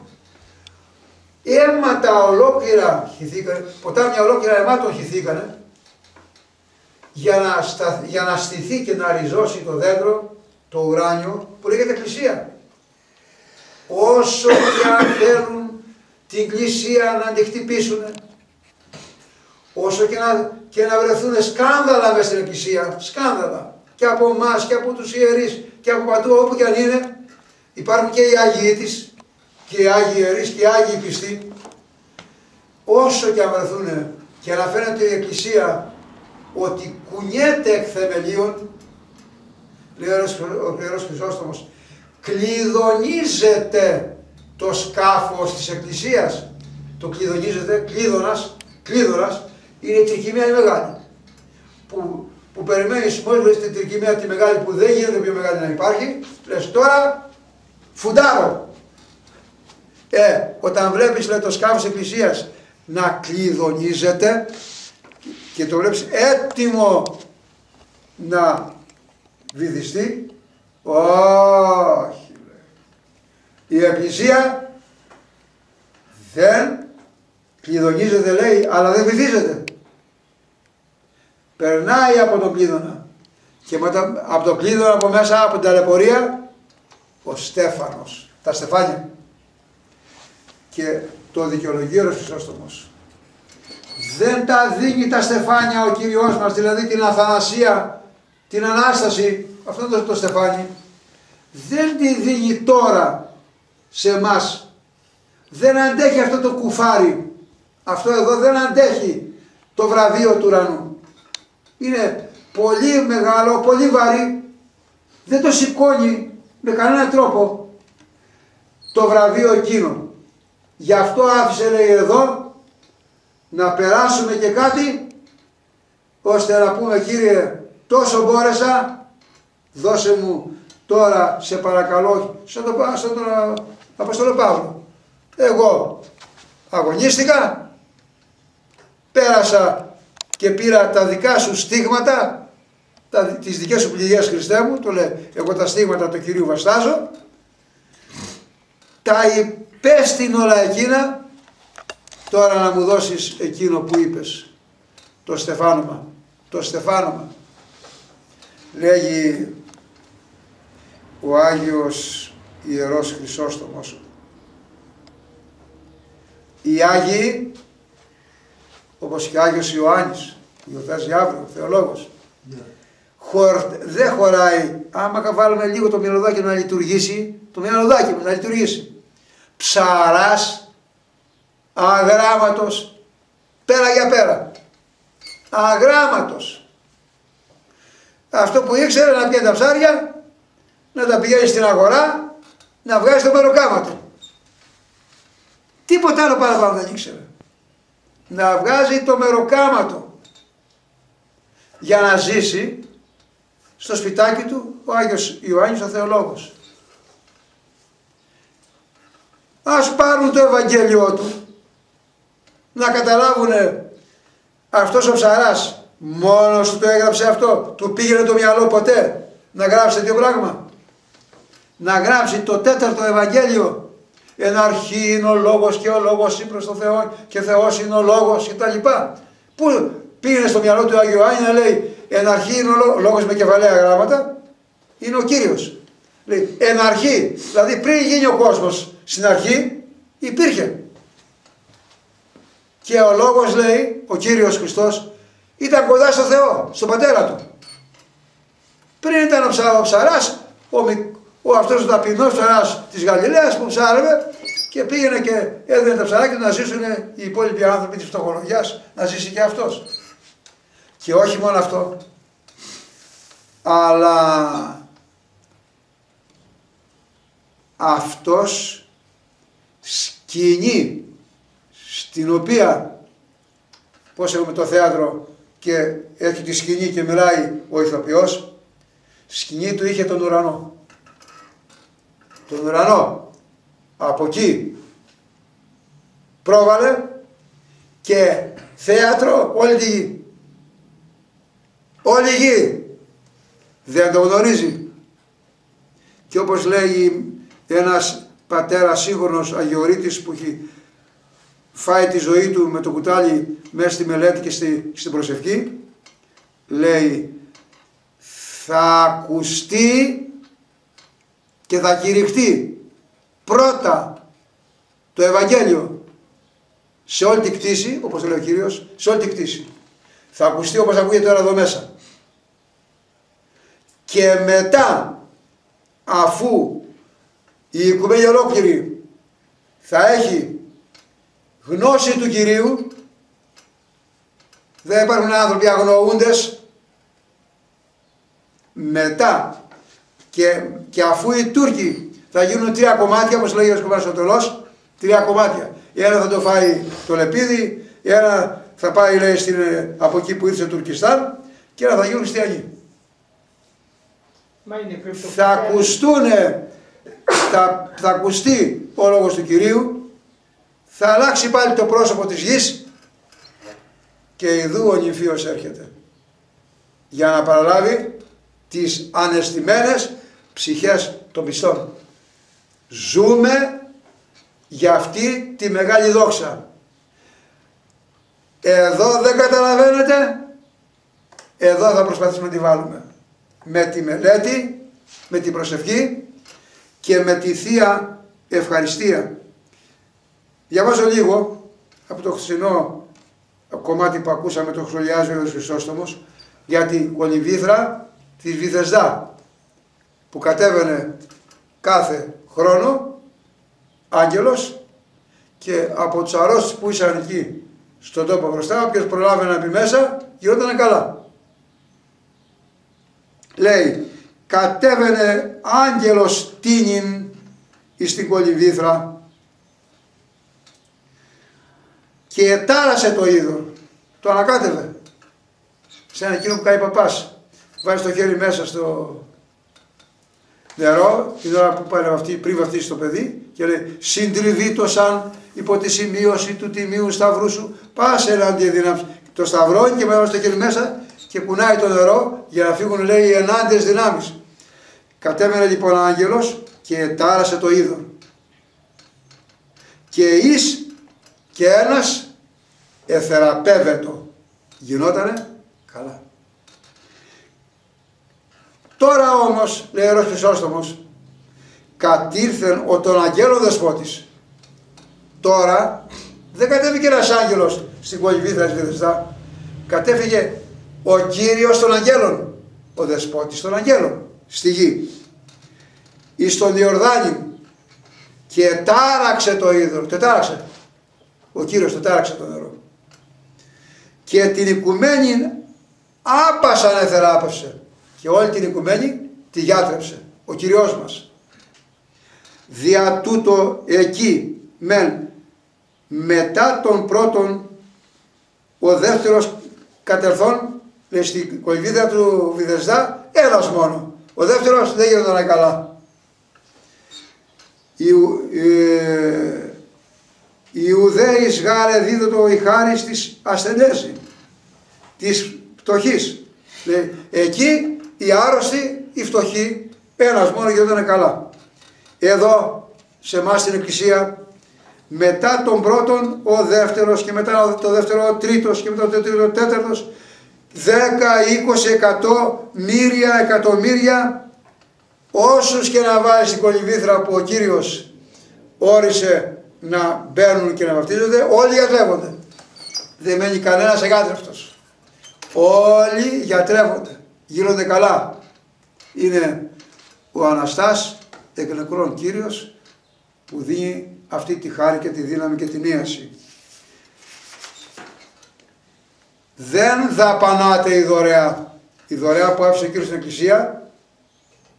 Αίματα ολόκληρα χυθήκανε, ποτάμια ολόκληρα αιμάτων χυθήκανε για να, στα, για να στηθεί και να ριζώσει το δέντρο, το ουράνιο που λέγεται Εκκλησία. Όσο και αν θέλουν την Εκκλησία να την χτυπήσουν, όσο και να, και να βρεθούν σκάνδαλα μέσα στην Εκκλησία, σκάνδαλα και από εμάς και από τους ιερείς και από παντού όπου και αν είναι, υπάρχουν και οι Άγιοι της και οι Άγιοι ιερείς και οι Άγιοι πιστοί. Όσο και αν βρεθούν και να φαίνεται η Εκκλησία ότι κουνιέται εκ θεμελίων, λέει ο Ιερός Χρυσόστομος, κλειδονίζεται το σκάφος της Εκκλησίας. Το κλειδονίζεται, κλείδωνας, κλείδωνας είναι η τρικυμία η μεγάλη. Που, που περιμένεις μόλις βρεις την τρικυμία τη μεγάλη που δεν γίνεται πιο μεγάλη να υπάρχει, λες τώρα φουντάρω. Ε, όταν βλέπεις λέει, το σκάφος της Εκκλησίας να κλειδονίζεται και το βλέπεις έτοιμο να βυθιστεί, όχι, η Εκκλησία δεν κλειδονίζεται λέει, αλλά δεν βυθίζεται. Περνάει από τον κλείδωνα και μετά, από τον κλείδωνα από μέσα από την ταλαιπωρία ο Στέφανος, τα στεφάνια. Και το δικαιολογεί ο Χρυσόστομος. Δεν τα δίνει τα στεφάνια ο Κύριος μας, δηλαδή την αθανασία, την Ανάσταση, αυτό το, το στεφάνι, δεν τη δίνει τώρα σε εμάς. Δεν αντέχει αυτό το κουφάρι. Αυτό εδώ δεν αντέχει το βραβείο του ουρανού. Είναι πολύ μεγάλο, πολύ βαρύ. Δεν το σηκώνει με κανένα τρόπο το βραβείο εκείνο. Γι' αυτό άφησε λέει εδώ να περάσουμε και κάτι ώστε να πούμε Κύριε τόσο μπόρεσα, δώσε μου τώρα σε παρακαλώ σαν τον, σαν τον Απόστολο Παύλο. Εγώ αγωνίστηκα, πέρασα και πήρα τα δικά σου στίγματα, τα, τις δικές σου πληγές Χριστέ μου, το λέει, εγώ τα στίγματα του Κυρίου βαστάζω, τα υπέστην όλα εκείνα, τώρα να μου δώσεις εκείνο που είπες, το στεφάνωμα, το στεφάνωμα. Λέγει ο Άγιος Ιερός Χρυσόστομος, οι Άγιοι, όπως και ο Άγιος Ιωάννης, που γιορτάζει αύριο, ο θεολόγος, yeah. χορ, δεν χωράει, άμα βάλουμε λίγο το μυαλουδάκι να λειτουργήσει, το μυαλουδάκι να λειτουργήσει, ψαράς, αγράμματος, πέρα για πέρα, αγράμματος. Αυτό που ήξερε να πιάνει τα ψάρια, να τα πηγαίνει στην αγορά, να βγάζει το μεροκάμα του. Τίποτα άλλο παραπάνω δεν ήξερε. Να βγάζει το μεροκάματο για να ζήσει στο σπιτάκι του ο Άγιος Ιωάννης ο Θεολόγος. Ας πάρουν το Ευαγγέλιο του να καταλάβουν αυτός ο ψαράς μόνος του το έγραψε αυτό, του πήγαινε το μυαλό ποτέ να γράψει τέτοιο πράγμα, να γράψει το τέταρτο Ευαγγέλιο. Εν αρχή είναι ο Λόγος και ο Λόγος είναι προς τον Θεό και Θεός είναι ο Λόγος και τα λοιπά. Πού πήγαινε στο μυαλό του Άγιου Ιωάννη να λέει εν αρχή είναι ο Λόγος με κεφαλαία γράμματα, είναι ο Κύριος. Λέει εν αρχή, δηλαδή πριν γίνει ο κόσμος στην αρχή υπήρχε. Και ο Λόγος λέει, ο Κύριος Χριστός ήταν κοντά στο Θεό, στον Πατέρα του. Πριν ήταν ο, ψα, ο ψαράς, ο, ο αυτός ο ταπεινός ψαράς της Γαλιλαίας που ψάρευε και πήγαινε και έδινε τα ψαράκια να ζήσουν οι υπόλοιποι άνθρωποι της φτωχολογιάς, να ζήσει και αυτός. Και όχι μόνο αυτό, αλλά αυτός σκηνή στην οποία, πώς έχουμε το θέατρο, και έχει τη σκηνή και μιλάει ο ηθοποιός, σκηνή του είχε τον ουρανό. Τον ουρανό. Από εκεί πρόβαλε και θέατρο όλη τη γη. Όλη η γη δεν το γνωρίζει. Και όπως λέει ένας πατέρας σύγχρονος αγιορείτης που έχει φάει τη ζωή του με το κουτάλι μέσα στη μελέτη και στη, στην προσευχή, λέει θα ακουστεί και θα κηρυχτεί πρώτα το Ευαγγέλιο σε όλη την κτήση, όπως λέει ο Κύριος, σε όλη την κτήση. Θα ακουστεί όπως ακούγεται τώρα εδώ μέσα. Και μετά, αφού η οικουμένη ολόκληρη θα έχει γνώση του Κυρίου, δεν υπάρχουν άνθρωποι αγνοούντες, μετά και, και αφού οι Τούρκοι θα γίνουν τρία κομμάτια, όπως λέγει ο Σκοπάς ο Τελός, τρία κομμάτια. Ένα θα το φάει το λεπίδι, ένα θα πάει, λέει, στην, από εκεί που ήρθε Τουρκιστάν, και ένα θα γίνουν χριστιανοί. Θα ακουστούνε, θα, θα ακουστεί ο λόγος του Κυρίου, θα αλλάξει πάλι το πρόσωπο της γης και ιδού ο νυμφίος έρχεται για να παραλάβει τις ανεστημένες ψυχές των πιστών. Ζούμε για αυτή τη μεγάλη δόξα. Εδώ δεν καταλαβαίνετε, εδώ θα προσπαθήσουμε να τη βάλουμε. Με τη μελέτη, με την προσευχή και με τη Θεία Ευχαριστία. Διαβάζω λίγο από το χθεσινό κομμάτι που ακούσαμε, το σχολιάζει ο Χρυσόστομος, για την κολυμβήθρα της Βυθεσδά που κατέβαινε κάθε χρόνο άγγελος και από τους αρρώστους που ήσαν εκεί στον τόπο μπροστά, όποιος προλάβαινε να μπει μέσα γινότανε καλά. Λέει, κατέβαινε άγγελος τίνιν εις την κολυμβήθρα και τάρασε το είδωρ, το ανακάτευε. Σαν εκείνο που κάνει παπάς, βάζει το χέρι μέσα στο νερό την ώρα που πάει αυτή, πριν βαφτίσει το παιδί και λέει συντριβήτωσαν υπό τη σημείωση του τιμίου σταυρού σου, πάσε ενάντια δυνάμεις. Το σταυρώνει και βάζει το χέρι μέσα και κουνάει το νερό για να φύγουν, λέει, οι ενάντιες δυνάμεις. Κατέβαινε λοιπόν ο άγγελος και τάρασε το είδωρ. Και εις και ένας εθεραπεύετο. Γινότανε καλά. Τώρα όμως, λέει ο Ιερός Χρυσόστομος, κατήρθεν ο των αγγέλων δεσπότης. Τώρα δεν κατέβηκε ένας άγγελος στην κολυμβήθρα της Βυθεσδά. Κατέφυγε ο Κύριος των αγγέλων, ο δεσπότης των αγγέλων, στη γη, εις τον Ιορδάνη, και τάραξε το είδωρ. Το τάραξε. Ο Κύριος το τάραξε το νερό. Και την οικουμένη άπασαν εθεράπευσε. Και όλη την οικουμένη τη γιάτρεψε. Ο Κυριός μας. Δια τούτο εκεί μεν μετά τον πρώτον ο δεύτερος κατερθών, λέει, στην κολυμβήθρα του Βυθεσδά ένας μόνο. Ο δεύτερος δεν γινόταν καλά. Οι, ε, οι Ιουδαίοι γάρε δίδωτο η χάρις της ασθενέση, της φτωχής. Λέει, εκεί οι άρρωστοι, οι φτωχοί, ένας μόνο γινόταν καλά. Εδώ σε εμάς στην Εκκλησία, μετά τον πρώτον ο δεύτερος και μετά το δεύτερο ο τρίτος και μετά το τρίτο ο τέταρτος, δέκα, είκοσι, εκατό, μύρια, εκατομμύρια, όσους και να βάζει στην κολυμβήθρα που ο Κύριος όρισε να μπαίνουν και να βαπτίζονται, όλοι γιατρεύονται. Δεν μένει κανένας εγάτρευτος. Όλοι γιατρεύονται, γίνονται καλά. Είναι ο Αναστάς εκ νεκρών Κύριος που δίνει αυτή τη χάρη και τη δύναμη και την ίαση. Δεν δαπανάται η δωρεά. Η δωρεά που άφησε ο Κύριος στην Εκκλησία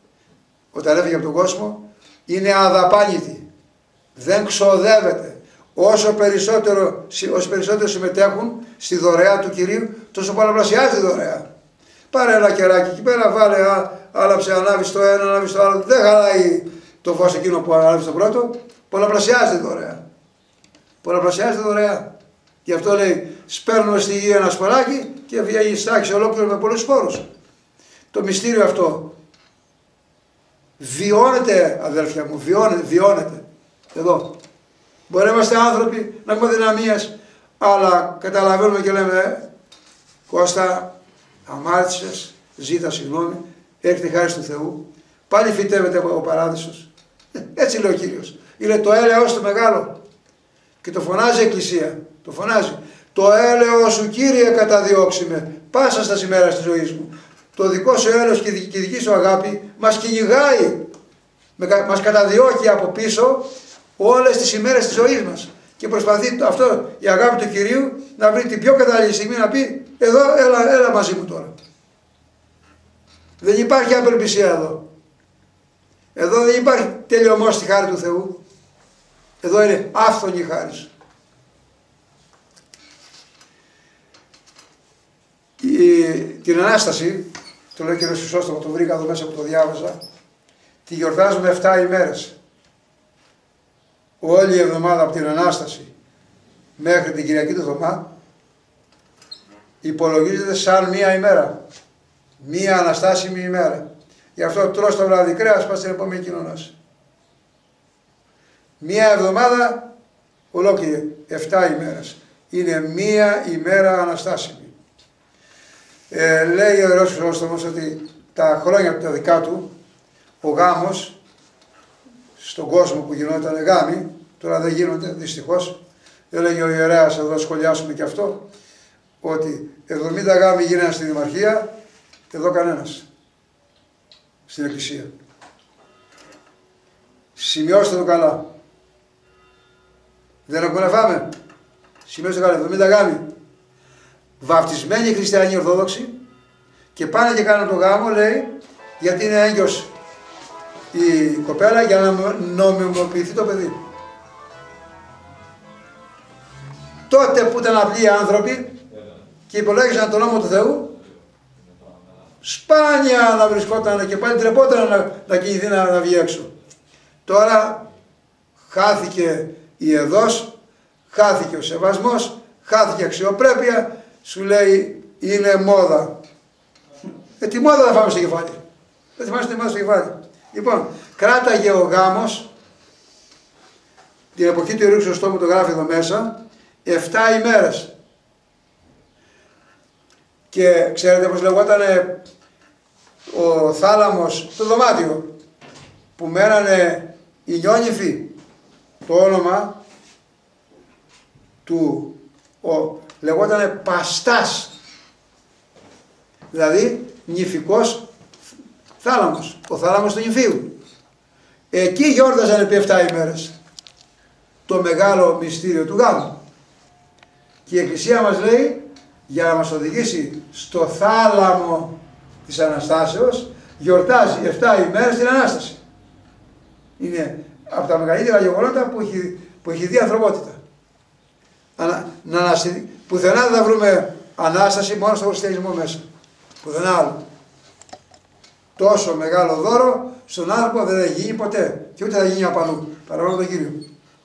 όταν έφυγε από τον κόσμο είναι αδαπάνητη. Δεν ξοδεύεται. Όσο περισσότερο, όσο περισσότερο συμμετέχουν στη δωρεά του Κυρίου, τόσο πολλαπλασιάζει τη δωρεά. Πάρε ένα κεράκι εκεί πέρα, βάλε, άλαψε, ανάβεις το ένα, ανάβεις το άλλο. Δεν χαλάει το φως εκείνο που ανάβεις το πρώτο. Πολλαπλασιάζει τη δωρεά. Πολλαπλασιάζει τη δωρεά. Γι' αυτό λέει, σπέρνουμε στη γη ένα σποράκι και βγαίνει στάξη ολόκληρο με πολλούς σπόρους. Το μυστήριο αυτό βιώνεται, αδέρφια μου, βιώνεται, βιώνεται. Εδώ. Μπορεί να είμαστε άνθρωποι, να έχουμε δυναμίες, αλλά καταλαβαίνουμε και λέμε, ε, Κώστα, αμάρτησες, ζήτα συγγνώμη, έρχεται η χάρις του Θεού, πάλι φυτεύεται ο παράδεισος. Έτσι λέει ο Κύριος. Είναι το έλεος το μεγάλο. Και το φωνάζει η Εκκλησία. Το φωνάζει. Το έλεος σου, Κύριε, καταδιώξει με πάσα στα ημέρας της ζωής μου. Το δικό σου έλεος και η δική σου αγάπη μας κυνηγάει, μας καταδιώκει από πίσω όλες τις ημέρες της ζωής μας. Και προσπαθεί αυτό η αγάπη του Κυρίου να βρει την πιο κατάλληλη στιγμή να πει, εδώ έλα, έλα μαζί μου τώρα. Δεν υπάρχει απελπισία εδώ. Εδώ δεν υπάρχει τελειωμός στη χάρη του Θεού. Εδώ είναι άφθονη η χάρις. Η, την Ανάσταση, το λέει ο κ. Χρυσόστομο, το βρήκα εδώ μέσα που το διάβαζα, τη γιορτάζουμε εφτά ημέρες. Όλη η εβδομάδα από την Ανάσταση μέχρι την Κυριακή του Θωμά υπολογίζεται σαν μία ημέρα. Μία αναστάσιμη ημέρα. Γι' αυτό τρως το βράδυ κρέας, πας στην επόμενη κοινωνάση. Μία εβδομάδα ολόκληρη, εφτά ημέρες. Είναι μία ημέρα αναστάσιμη. Ε, λέει ο Ιερός Χρυσόστομος ότι τα χρόνια τα δικά του, ο γάμος στον κόσμο που γινόταν γάμοι, τώρα δεν γίνονται δυστυχώς, έλεγε ο ιερέας, εδώ σχολιάσουμε και αυτό, ότι εβδομήντα γάμοι γίνανε στη Δημαρχία, εδώ κανένας, στην Εκκλησία. Σημειώστε το καλά. Δεν έχουμε να φάμε. Σημειώστε το καλά, εβδομήντα γάμοι. Βαπτισμένοι χριστιανοί Ορθόδοξοι και πάνε και κάνουν το γάμο, λέει, γιατί είναι έγκυος η κοπέλα για να νομιμοποιηθεί το παιδί. Τότε που ήταν απλοί άνθρωποι και υπολόγισαν τον νόμο του Θεού, σπάνια να βρισκόταν και πάλι τρεπόταν να, να κινηθεί να, να βγει έξω. Τώρα χάθηκε η εδώς, χάθηκε ο σεβασμός, χάθηκε η αξιοπρέπεια, σου λέει είναι μόδα. Ε, τη μόδα θα φάμε στο κεφάλι. Δεν θυμάσαι τη μόδα στο κεφάλι. Λοιπόν, κράταγε ο γάμος, την εποχή του Ιερού Χρυσοστόμου το γράφει εδώ μέσα, εφτά ημέρες. Και ξέρετε πως λεγότανε ο θάλαμος, το δωμάτιο, που μένανε οι νιόνυφοι, το όνομα του, ο, λεγότανε παστάς, δηλαδή νυφικός θάλαμος, ο θάλαμος του νυφίου. Εκεί γιόρταζαν επί εφτά ημέρες το μεγάλο μυστήριο του γάμου. Και η Εκκλησία μας λέει, για να μας οδηγήσει στο θάλαμο της Αναστάσεως, γιορτάζει εφτά ημέρες την Ανάσταση. Είναι από τα μεγαλύτερα γεγονότα που έχει, που έχει δει η ανθρωπότητα. Ανα, να ανασυ... Πουθενά δεν θα βρούμε Ανάσταση, μόνο στο χριστιανισμό μέσα. Πουθενά άλλο. Τόσο μεγάλο δώρο στον άνθρωπο δεν θα γίνει ποτέ και ούτε θα γίνει απαλού, παρόλο τον Κύριο.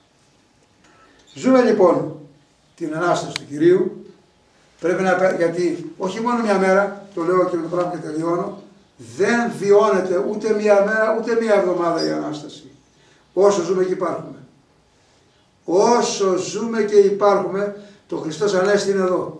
Ζούμε λοιπόν την Ανάσταση του Κυρίου, πρέπει να, γιατί όχι μόνο μια μέρα, το λέω και το πράγμα και τελειώνω, δεν βιώνεται ούτε μια μέρα ούτε μια εβδομάδα η Ανάσταση. Όσο ζούμε και υπάρχουμε. Όσο ζούμε και υπάρχουμε, το Χριστός Ανέστη είναι εδώ.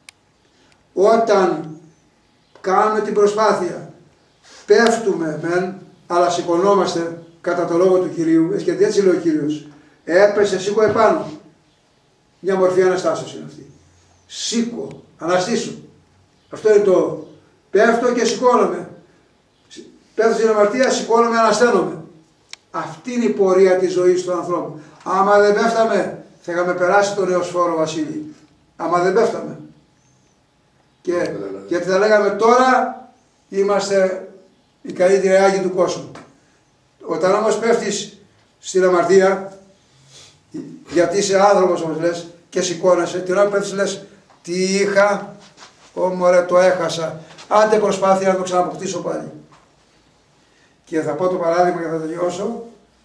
Όταν κάνουμε την προσπάθεια, πέφτουμε μεν, αλλά σηκωνόμαστε κατά το λόγο του Κυρίου, γιατί έτσι λέει ο Κύριος, έπεσε, σήκω επάνω. Μια μορφή Αναστάσεως είναι αυτή. Σήκω, αναστήσου. Αυτό είναι το πέφτω και σηκώνομαι. Πέφτω στην αμαρτία, σηκώνομαι, ανασταίνομαι. Αυτή είναι η πορεία της ζωής του ανθρώπου. Άμα δεν πέφταμε, θα είχαμε περάσει τον Νεοσφόρο Βασίλη. Άμα δεν πέφταμε. Και, γιατί θα λέγαμε τώρα είμαστε οι καλύτεροι Άγιοι του κόσμου. Όταν όμως πέφτεις στην αμαρτία, Γιατί είσαι άνθρωπος όπως λες και σηκώνεσαι, την ώρα που πέφτεις λες τι είχα, ω μωρέ το έχασα, άντε προσπάθεια να το ξαναποκτήσω πάλι. Και θα πω το παράδειγμα και θα τελειώσω.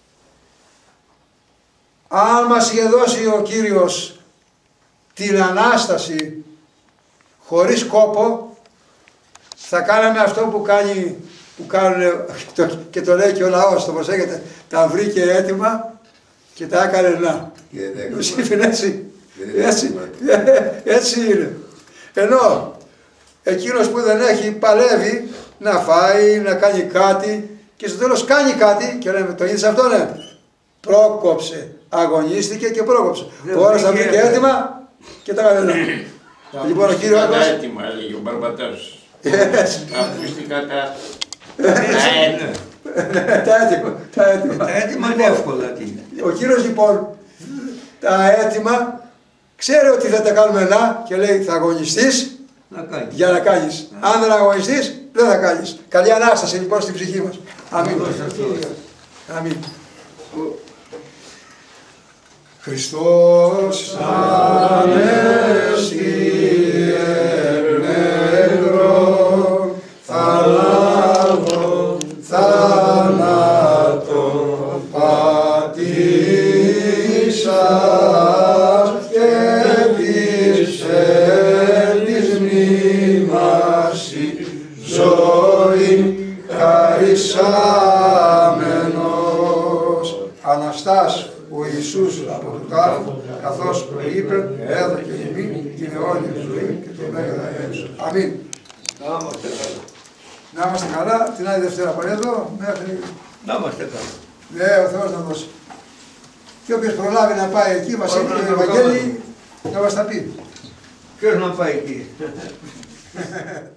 Αν μας είχε δώσει ο Κύριος την Ανάσταση χωρίς κόπο, θα κάναμε αυτό που κάνει, που κάνουν, και το λέει και ο λαός, το προσέχετε, τα βρήκε έτοιμα και τα έκανε να. Ιωσήφιν έτσι, έτσι, έτσι είναι. Ενώ εκείνος που δεν έχει παλεύει να φάει, να κάνει κάτι και στο τέλος κάνει κάτι και λέμε το είδες αυτό, ναι, πρόκοψε, αγωνίστηκε και πρόκοψε. Τώρα θα βρήκε έτοιμα και τα έκανε να. Λοιπόν, ο Κύριος τα έτοιμα, έλεγε ο Μπαρμπατάς. Ακούστηκα τα έτοιμα. Τα έτοιμα. Τα έτοιμα. Τα έτοιμα είναι εύκολα. Ο Κύριος λοιπόν τα έτοιμα ξέρει ότι θα τα κάνουμε να και λέει θα αγωνιστείς για να κάνεις. Αν δεν αγωνιστείς δεν θα κάνεις. Καλή Ανάσταση λοιπόν στην ψυχή μας. Αμήν. Αμήν. Χριστός Ανέστη ενέδρο θανάτων θάνατον πατήσας και της της μνήμαση ζωή χαρισάμενος Αναστάς ο Ιησούς από του τάφου, καθώς είπε, έδωκε ημί την αιώνια ζωή και το μέγα αίος. Αμήν. Να είμαστε καλά, την άλλη Δευτέρα πάλι εδώ, μέχρι... Να είμαστε καλά. Ναι, ο Θεός να δώσει. Και όποιος προλάβει να πάει εκεί, Βασίλη και Ευαγγέλη, να μας τα πει. Ποιος να πάει εκεί.